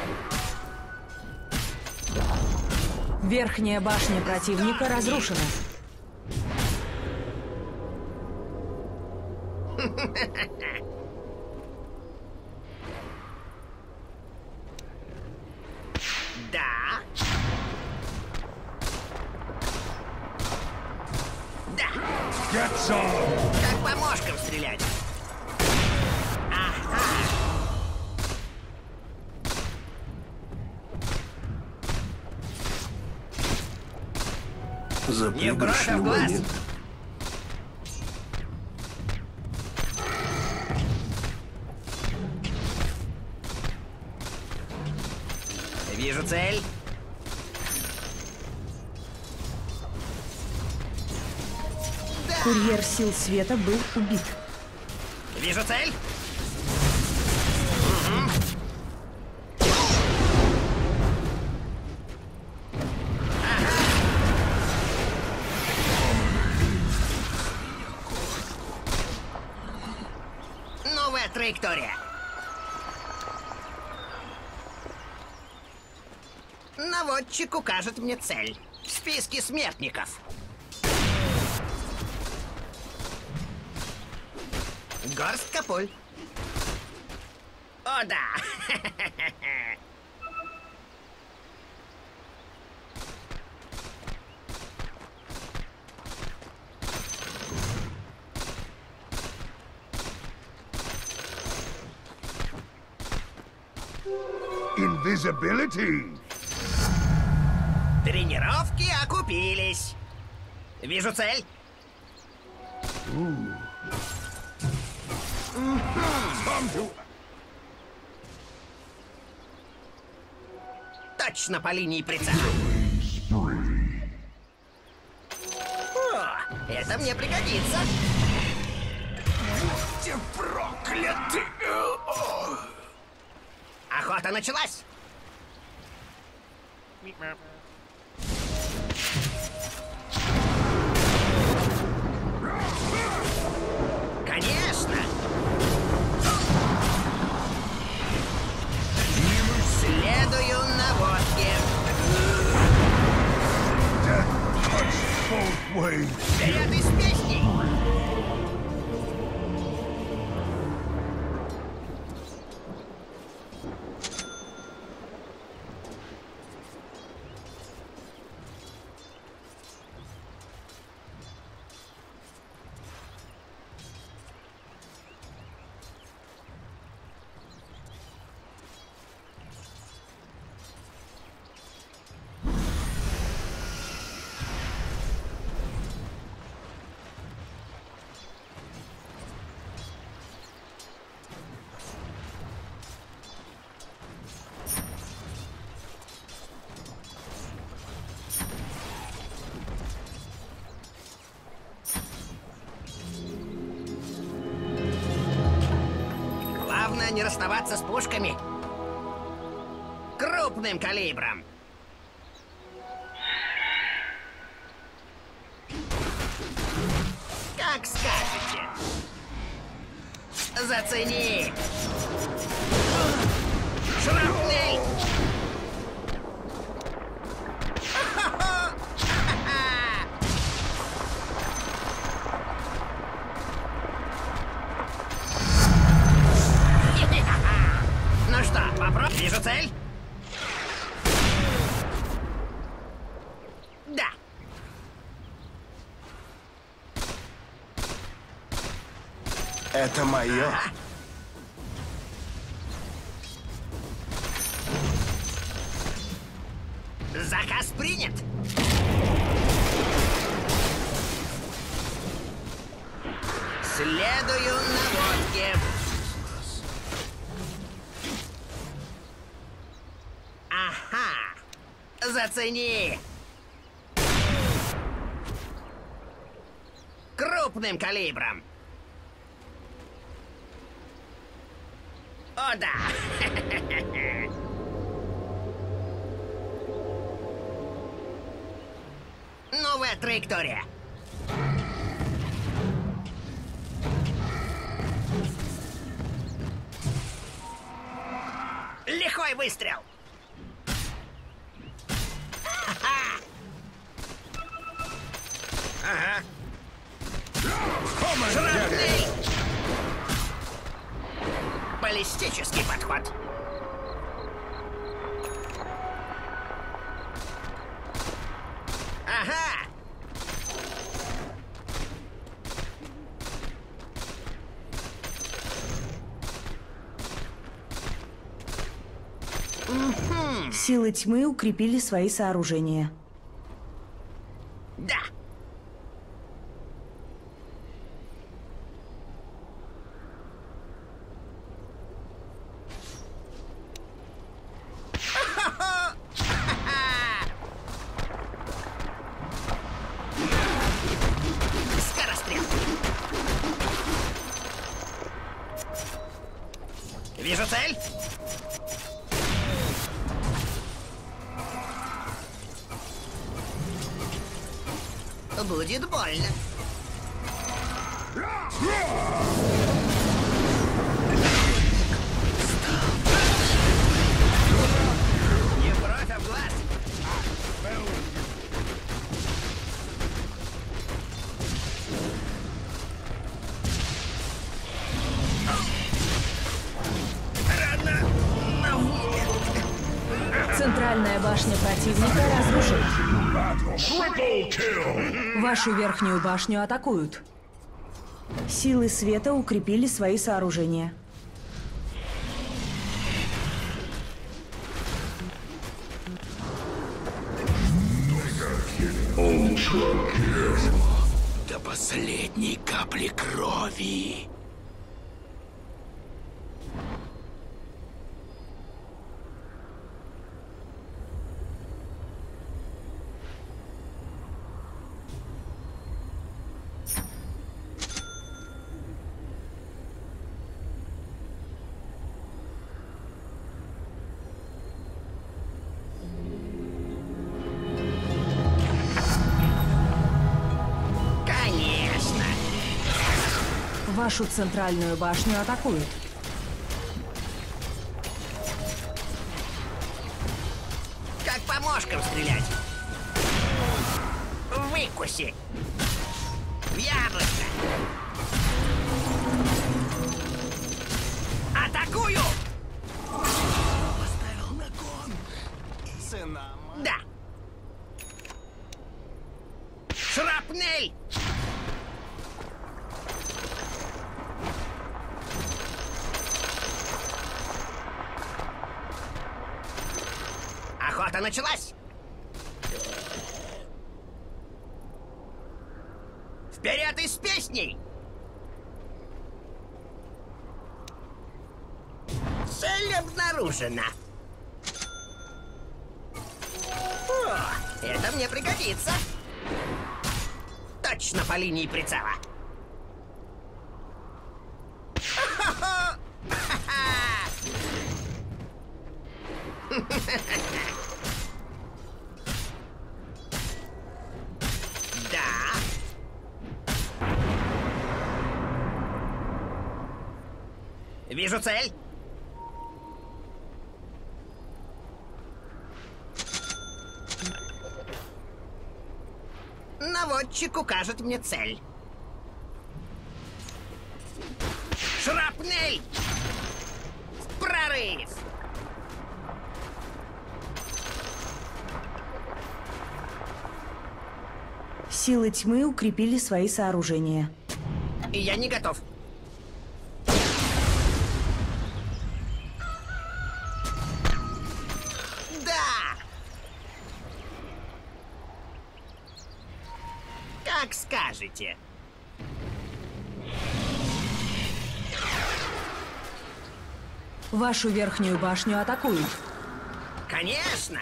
Верхняя башня противника разрушена. Да. Да. Как по мошкам стрелять. Ага. Не в бровь, а в глаз. Вижу цель. Курьер сил света был убит. Вижу цель. Новая траектория. Наводчик укажет мне цель. В списке смертников. Горстка пуль. О, да. Invisibility. Тренировки окупились. Вижу цель. Точно по линии прицела. О, это мне пригодится. Будьте прокляты! Охота началась. Конечно. Следую наводке. Вперед из песней. Главное не расставаться с пушками. Крупным калибром. Как скажете. Зацени. Шрапнель. Вижу цель. Да. Это мое. Заказ принят. Следую наводке. Ага. Зацени. Крупным калибром. О, да. Новая траектория. Лихой выстрел. Ха-ха. Ага. Шрапнель. Баллистический подход. Ага. Силы тьмы укрепили свои сооружения. Да. Скорострел. Вижу цель. Будет больно. Не против глаз. Рано. Центральная башня противника разрушена. Triple kill! Вашу верхнюю башню атакуют. Силы света укрепили свои сооружения. До последней капли крови. Вашу центральную башню атакуют. Как по мошкам стрелять. Выкуси. В яблочко. Атакую! Поставил на кон. Цена. Да. Шрапнель! Охота началась! Вперед из песней! Цель обнаружена. О, это мне пригодится. Точно по линии прицела. Да. Вижу цель. Наводчик укажет мне цель. Шрапнель! Прорыв! Силы тьмы укрепили свои сооружения. И я не готов. Да! Как скажете. Вашу верхнюю башню атакуют. Конечно!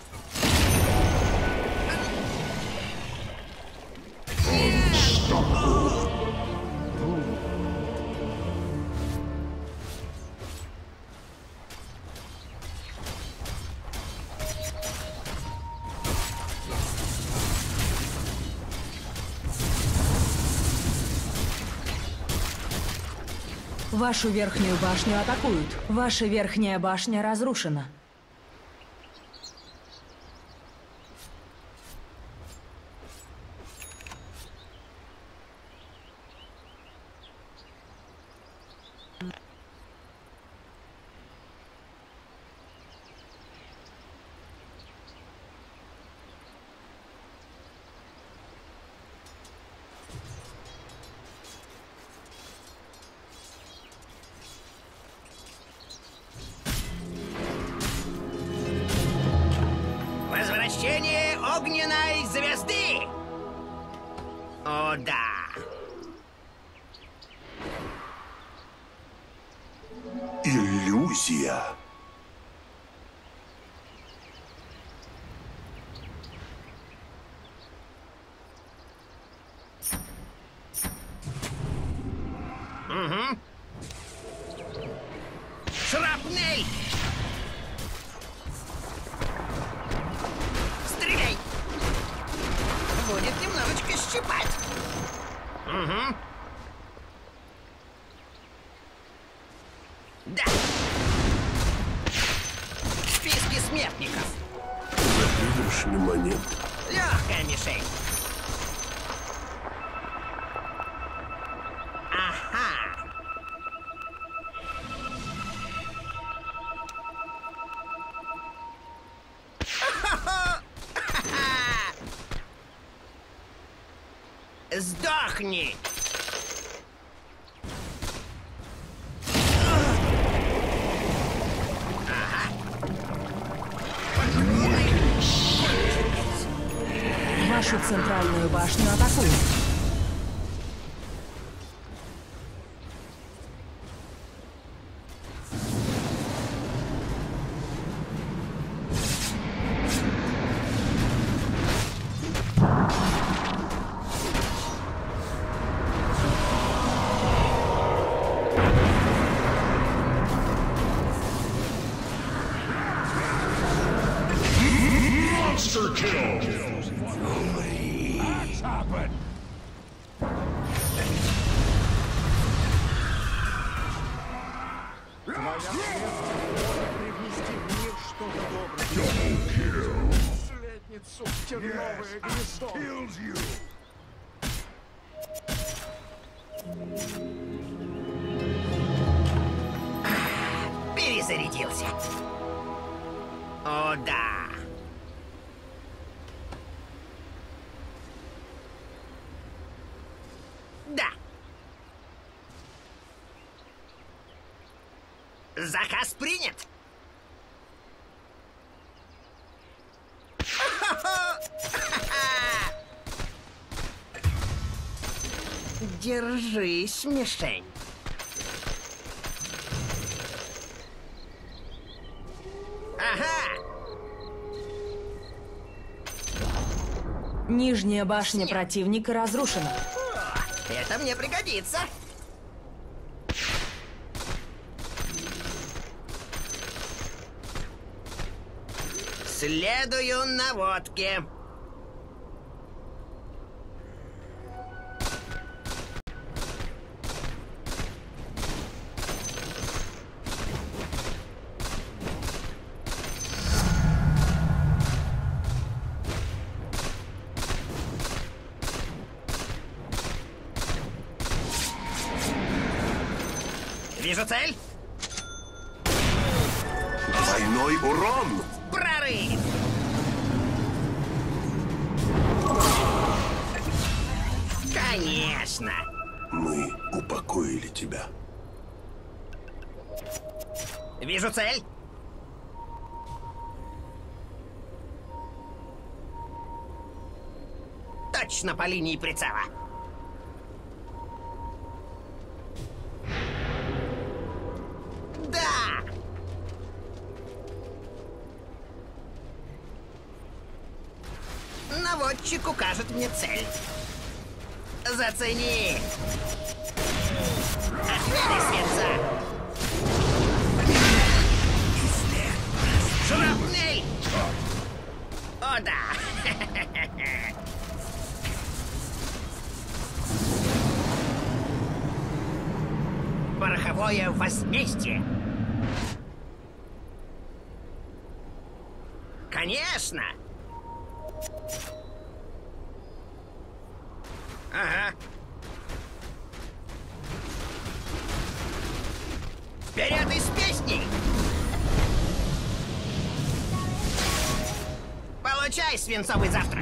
Вашу верхнюю башню атакуют. Ваша верхняя башня разрушена. Возвращение огненной звезды! О, да! Иллюзия. Угу. Шрапнель! Стреляй! Будет немножечко щипать. Угу. Да! В списке смертников. Выигрышный момент. Легкая мишень. Ага. Сдохни! Вашу центральную башню атакуют. Monster kill! Привнести в мир что-то доброе. Наследницу в терновое гнездо. Перезарядился. О, да. Да. Заказ принят. Держись, мишень. Ага. Нижняя башня противника разрушена. О, это мне пригодится. Следую наводке. Вижу цель. Двойной урон. Прорыв. Конечно. Мы упокоили тебя. Вижу цель. Точно по линии прицела. Да! Наводчик укажет мне цель. Зацени! Отвели свинца! Шрапнель! О, да! Пороховое возмездие! Конечно! Ага. Вперед из песней! Получай свинцовый завтрак!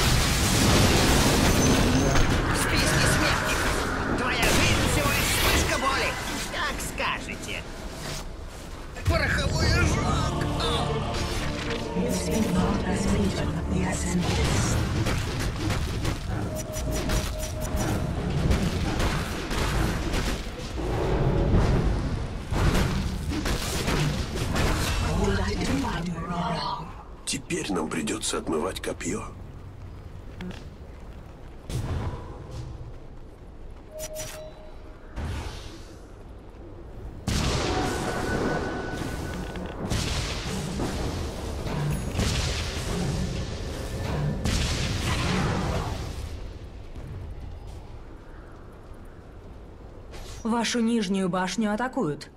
В списке смертников! Твоя жизнь всего лишь вспышка боли! Как скажете! Пороховой ожог! Теперь нам придется отмывать копье. Вашу нижнюю башню атакуют.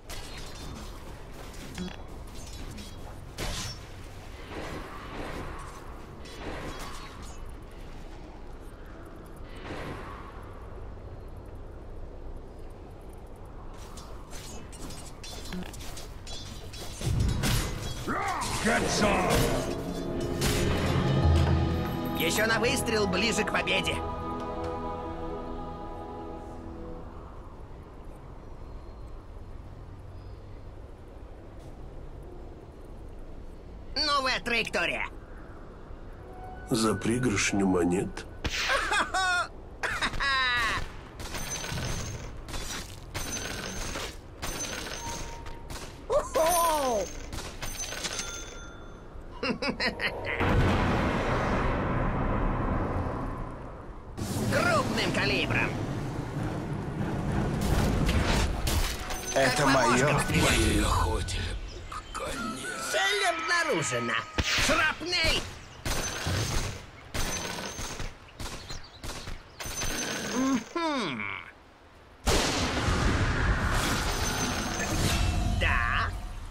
Еще на выстрел ближе к победе. Новая траектория. За пригоршню монет. Крупным калибром. Это Как мое. ловушка стреляет. Моей охоте конец. Цель обнаружена. Шрапнель! Мгм. Да.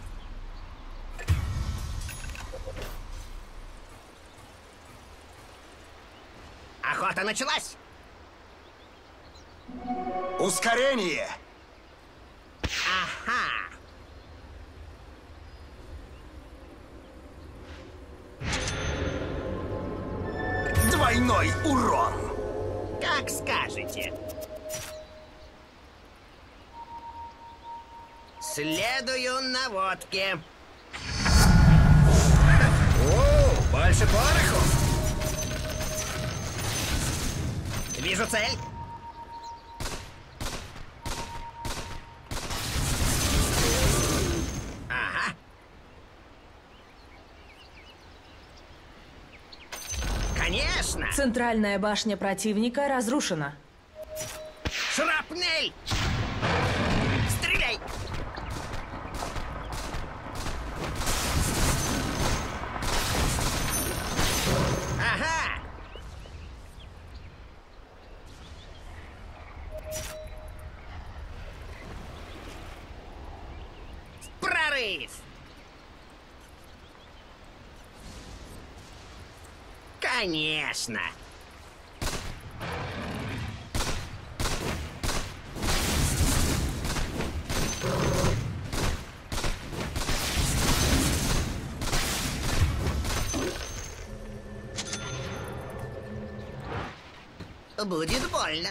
Охота началась. Ускорение! Ага. Двойной урон! Как скажете. Следую наводке. О, больше пороху. Вижу цель. Ага. Конечно. Центральная башня противника разрушена. Шрапнель! Стреляй! Ага! Прорыв! Конечно! Будет больно.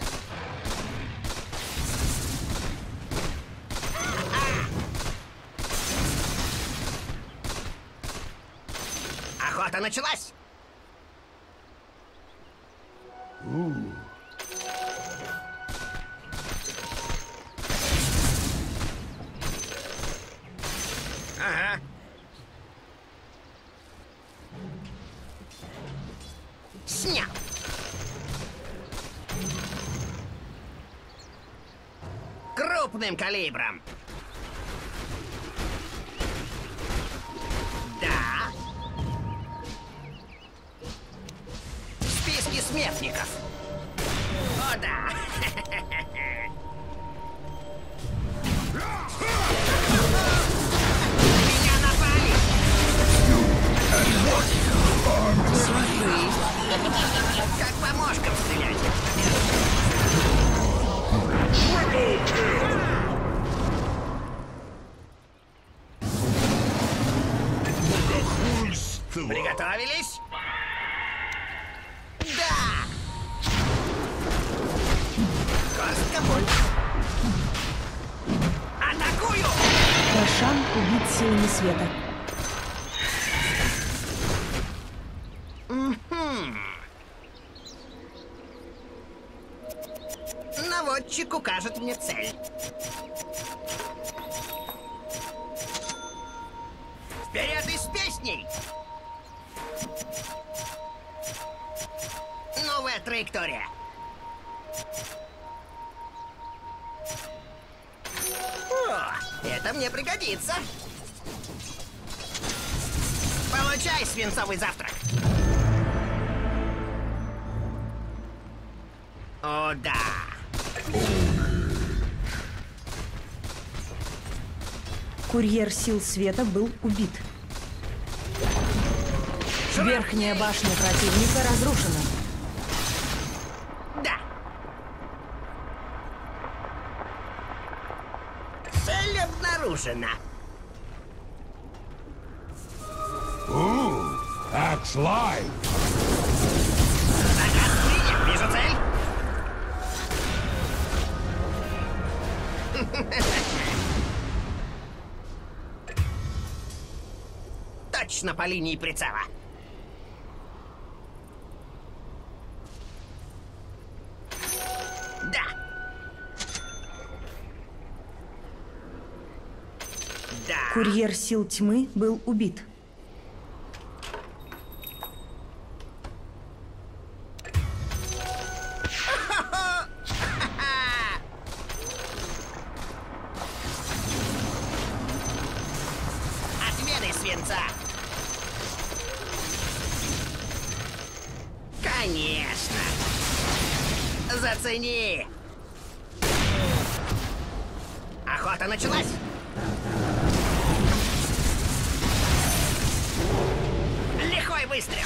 А! Охота началась. Ага. Снял. Крупным калибром. Да. В списке смертников. О, да. Меня напали. Как по мошкам стрелять. Приготовились? Да! Костка боль. Атакую! Рошан убит силами света. Наводчик укажет мне цель. Вперед из песней! Новая траектория. О, это мне пригодится. Получай свинцовый завтрак. О, да. Курьер сил света был убит. Верхняя башня противника разрушена. Да. Цель обнаружена. Ooh, that's live. Заказ принят. Вижу цель. Точно по линии прицела. Да. Да. Курьер сил тьмы был убит. Отведай свинца. Конечно. Зацени. Охота началась. Лихой выстрел.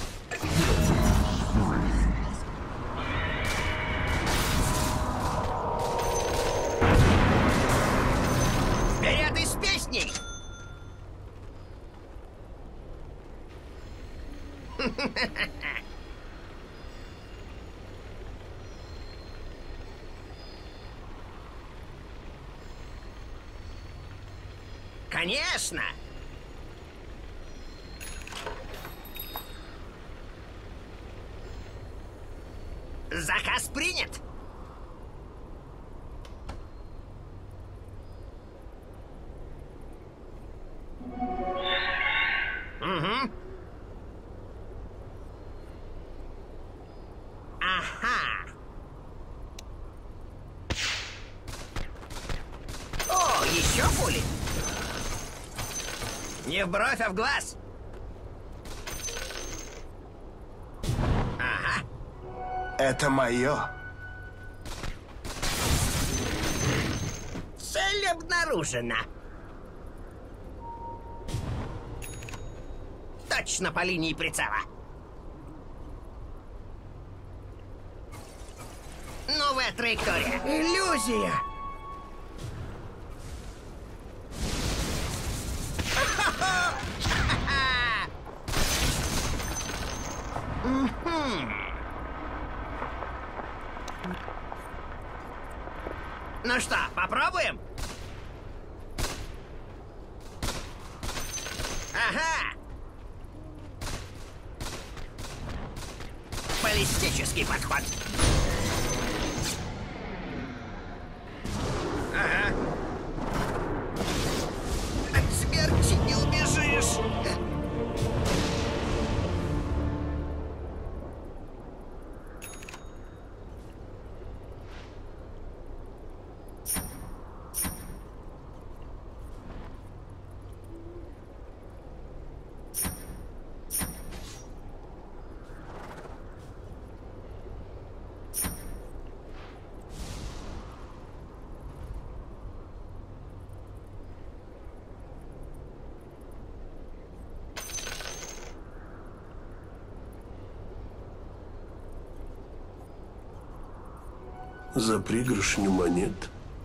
Вперед из песней. Конечно! Заказ принят! Угу. Ага. О, еще пули! Не в бровь, а в глаз. Ага. Это мое. Цель обнаружена. Точно по линии прицела. Новая траектория. Иллюзия. Ну что, попробуем? Ага! Баллистический подход. Ага. От смерти не убежишь. За пригоршню монет?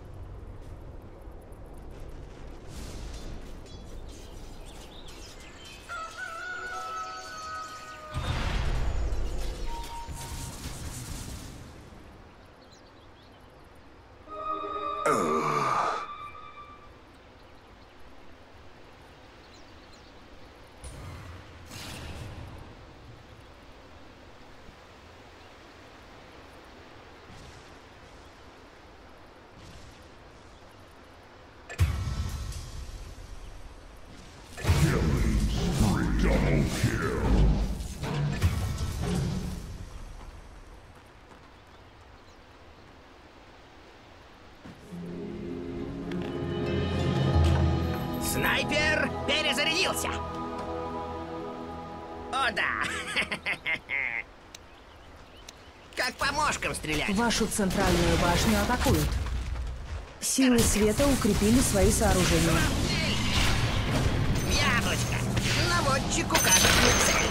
Снайпер перезарядился. О, да. Как по мошкам стрелять. Вашу центральную башню атакуют. Силы света укрепили свои сооружения. Яблочко. Наводчик укажет мне цель.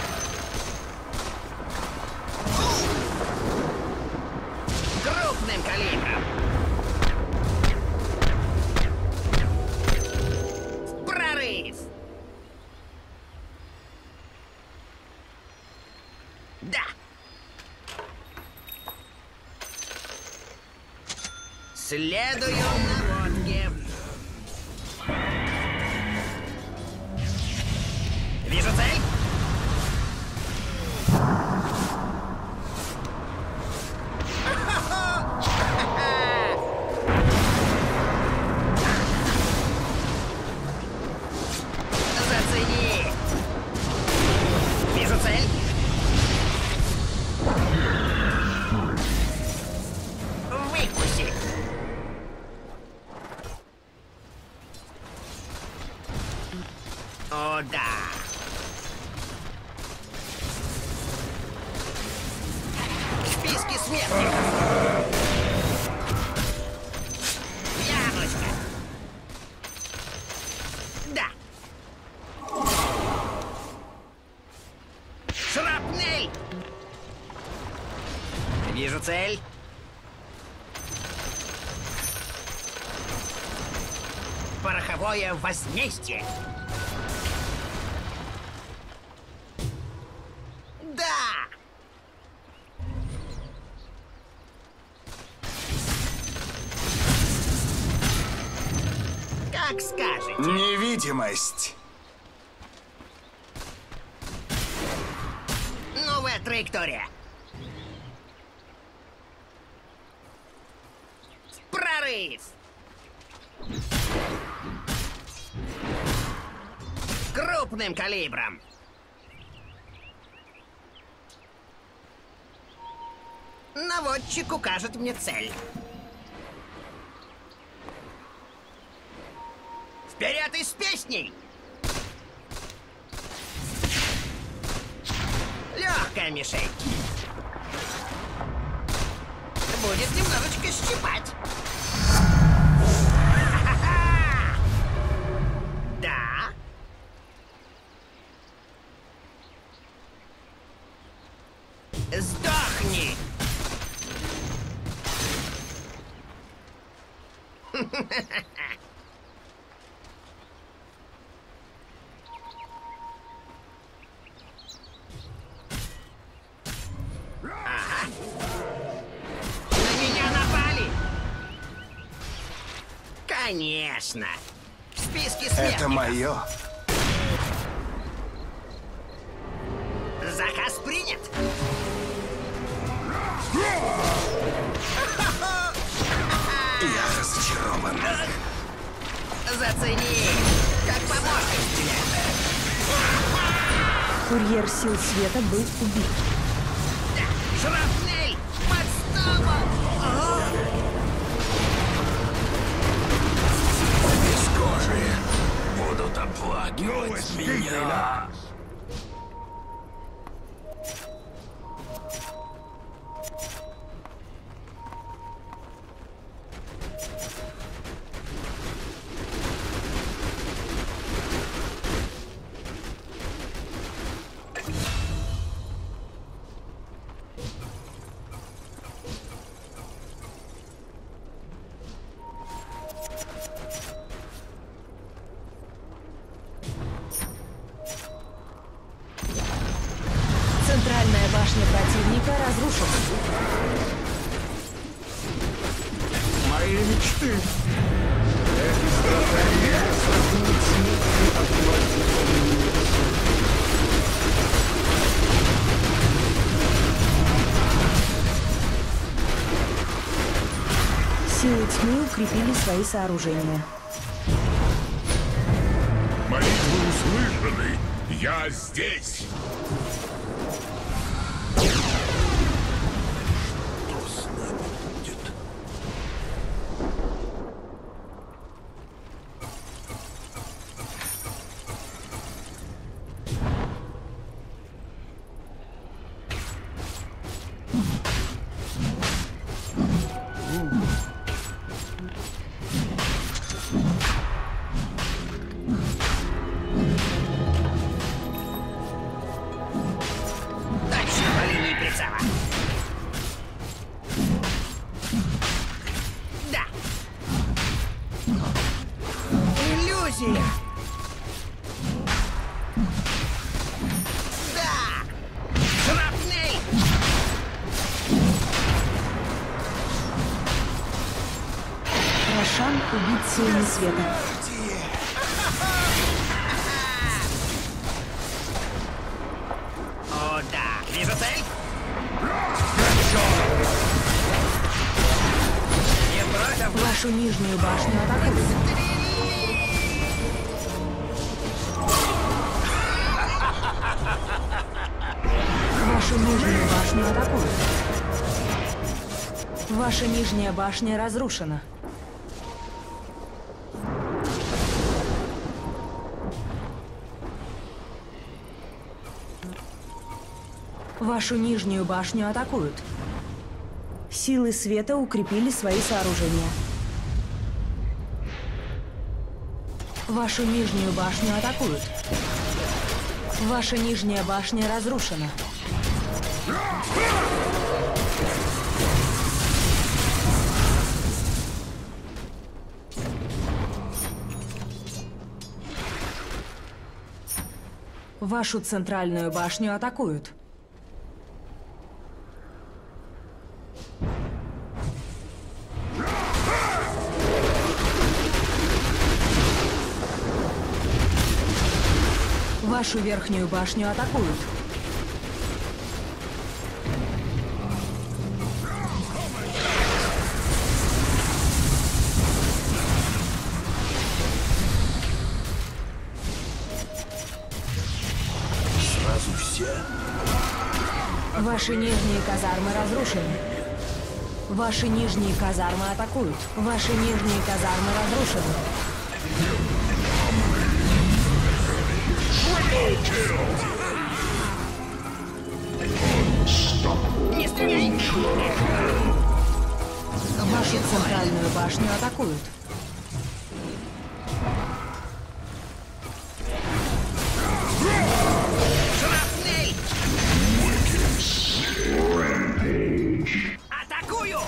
Крупным калибром. Прорыв. Да. Следую наводке. Вижу цель. Зацени. Вижу цель. Выкуси. О, да. Списки смертников. Яблочко. Да. Шрапнель. Вижу цель. Пороховое возмездие. Да! Как скажете. Невидимость. Новая траектория. Прорыв. Крупным калибром. Наводчик укажет мне цель. Вперед из песней! Легкая мишень. Будет немножечко щипать. Да. Сдохни. Ага. На меня напали. Конечно. В списке смертников. Это мое. Заказ принят. Я разочарован. Зацени, как помощник стреляет. Курьер сил света был убит. Шрапнель! Подстава! Бескожие будут оплакивать меня. Центральная башня противника разрушена. Мои мечты. Эти страдания сравнить с муками отвратительными небесами. Силы тьмы укрепили свои сооружения. Молитвы услышаны. Я здесь. Точно по линии прицела. Да. Иллюзия. Да. Шрапнель. Рошан убит силами света. О, да. Вижу цель. Не против. Вашу нижнюю башню атакуют. Вашу нижнюю башню атакуют. Ваша нижняя башня разрушена. Вашу нижнюю башню атакуют. Силы света укрепили свои сооружения. Вашу нижнюю башню атакуют. Ваша нижняя башня разрушена. Вашу центральную башню атакуют. Вашу верхнюю башню атакуют. Сразу все? Ваши нижние казармы разрушены. Ваши нижние казармы атакуют. Ваши нижние казармы разрушены. Не стреляй! Вашу центральную башню атакуют. Шрапнель! Атакую!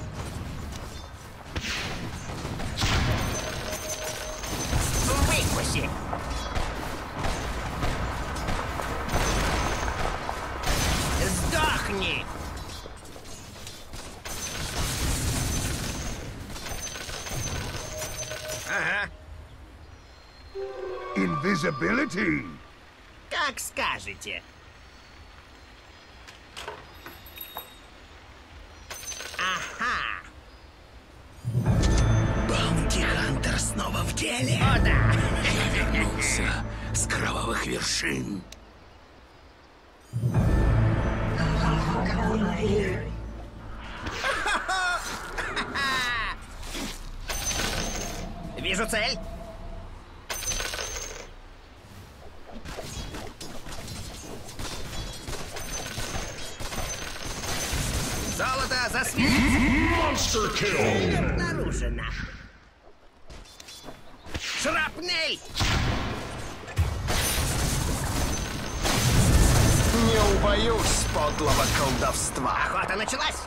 Выкуси! Сдохни! Ага. Invisibility. Как скажете. Ага. Баунти-хантер снова в деле. О, да. Я вернулся с кровавых вершин. Вижу цель. Золото засветится. Цель обнаружена. Шрапнель! Не убоюсь подлого колдовства. Охота началась.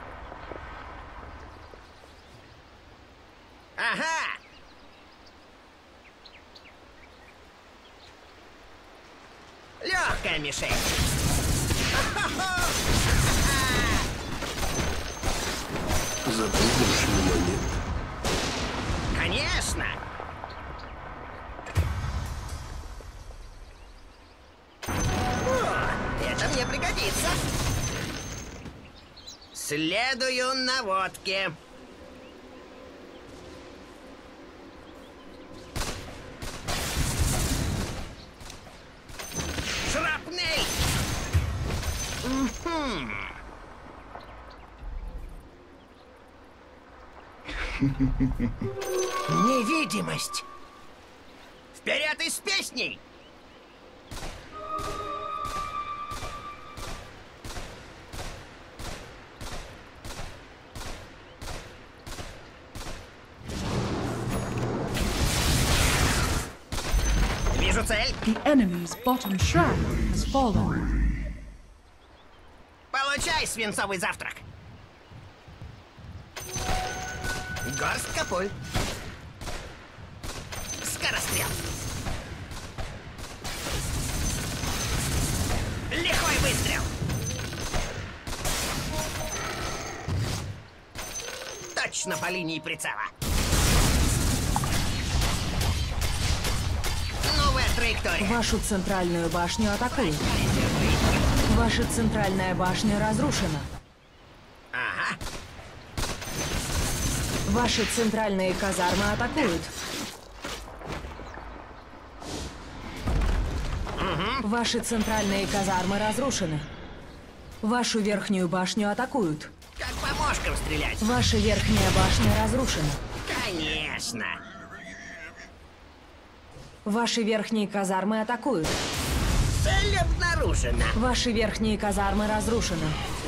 Ага. Легкая мишень. За пригоршню монет. Конечно. О, это мне пригодится. Следую наводке. Шрапнель! Мгм. Невидимость! Вперед из песней! Вижу цель. The enemy's bottom shrine has fallen. Получай свинцовый завтрак. Горстка пуль. Скорострел. Лихой выстрел. Точно по линии прицела. Новая траектория. Вашу центральную башню атакуют. Ваша центральная башня разрушена. Ага. Ваши центральные казармы атакуют. Ваши центральные казармы разрушены. Вашу верхнюю башню атакуют. Как по мошкам стрелять. Ваша верхняя башня разрушена. Конечно. Ваши верхние казармы атакуют. Цель обнаружена. Ваши верхние казармы разрушены.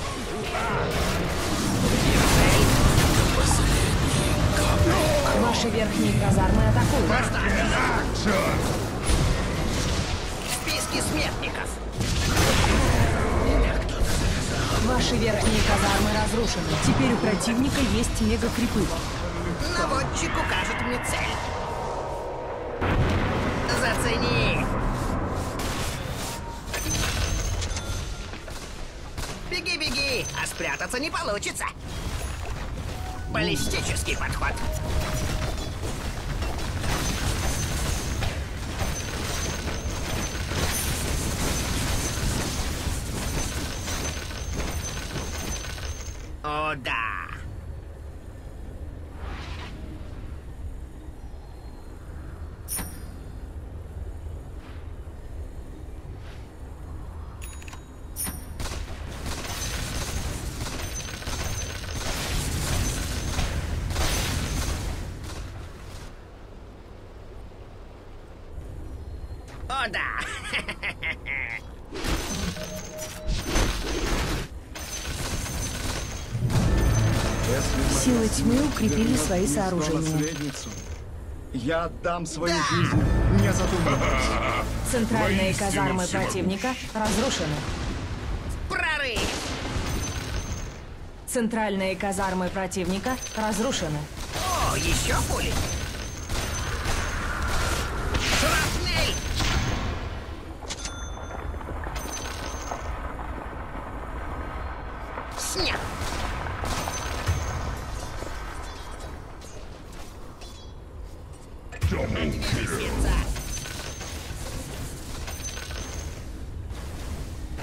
Ваши верхние казармы атакуют. В списке смертников. Ваши верхние казармы разрушены. Теперь у противника есть мегакрипы. Наводчик укажет мне цель. Зацени. Беги, беги, а спрятаться не получится. Баллистический подход. О, да. О, да. Силы тьмы укрепили свои сооружения. Наследницу. Я отдам свою Да. жизнь, не задумываясь. Центральные Воистину казармы всемогущий. противника разрушены. Прорыв. Центральные казармы противника разрушены. О, еще пули. Шрапнель. Снят. Double kill. Свинца.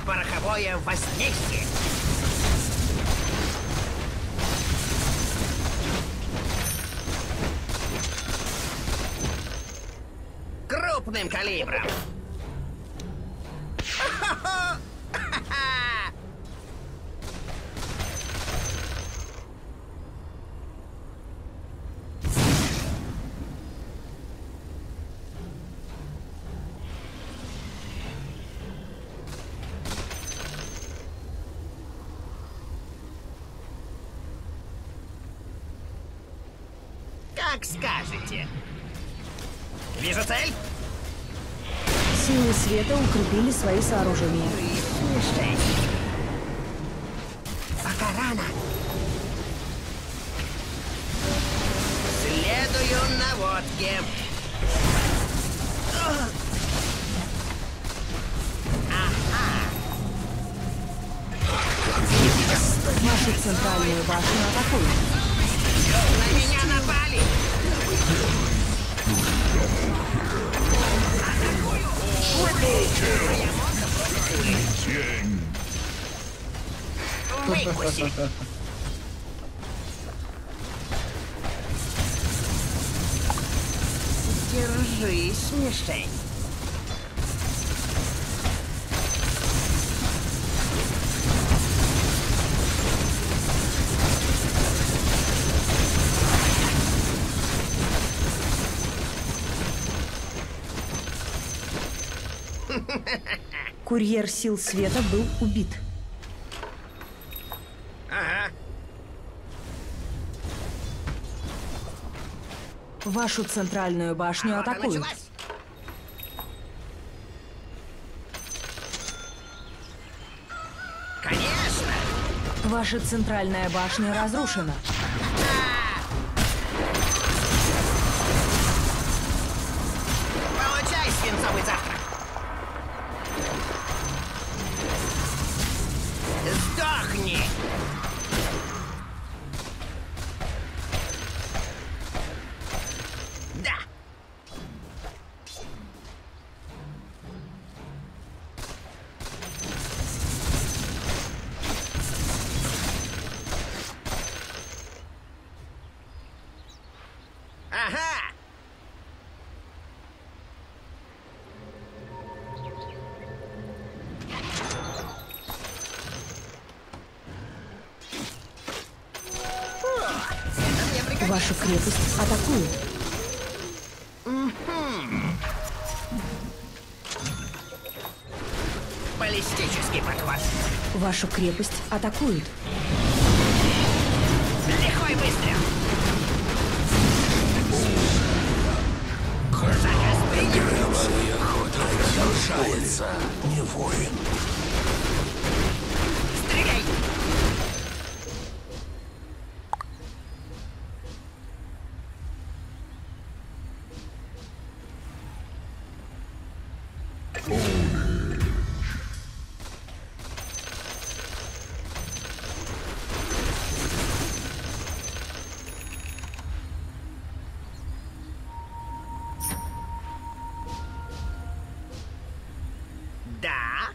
пороховое воздействие. Крупным калибром. Как скажете. Вижу цель. Силы света укрепили свои сооружения. Мишень. Пока рано. Следую наводке. Нашу центральную башню атакуют. На меня напали. Выкуси. Держись, мишень. Курьер сил света был убит. Ага. Вашу центральную башню Охота атакуют. началась. Конечно. Ваша центральная башня разрушена. Получай свинцовый завтрак. Сдохни. Да. Ага. Вашу крепость атакуют. Баллистический подход. Вашу крепость атакуют. Лихой выстрел. Громовая охота продолжается. Не воин. Стреляй. Да.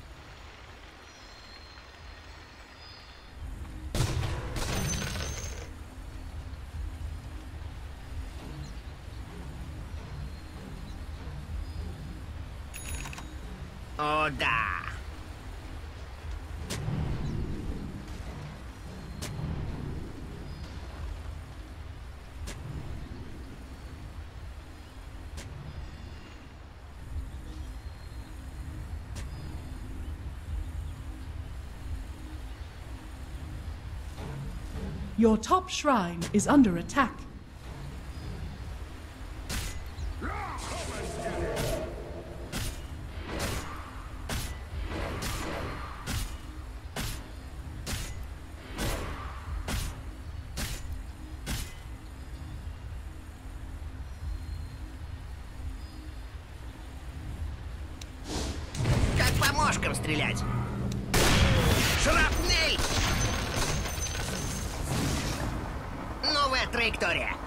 О, да. Your top shrine is under attack. Как по мошкам стрелять. Шрапнель! Новая траектория.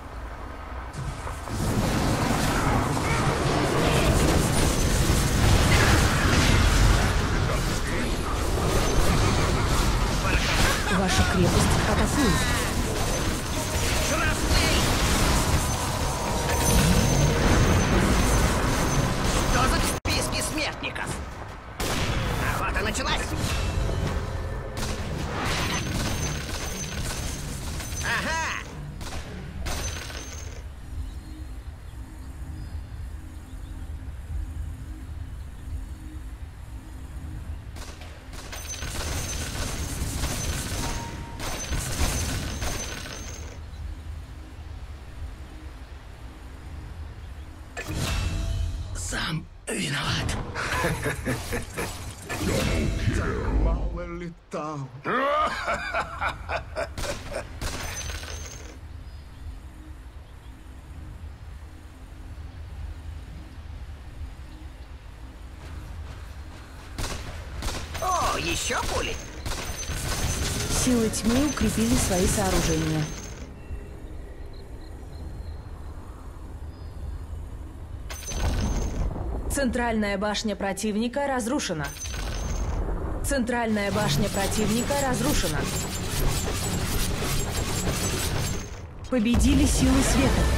сам виноват. Мало летал. О, еще пули. Силы тьмы укрепили свои сооружения. Центральная башня противника разрушена. Центральная башня противника разрушена. Победили силы света.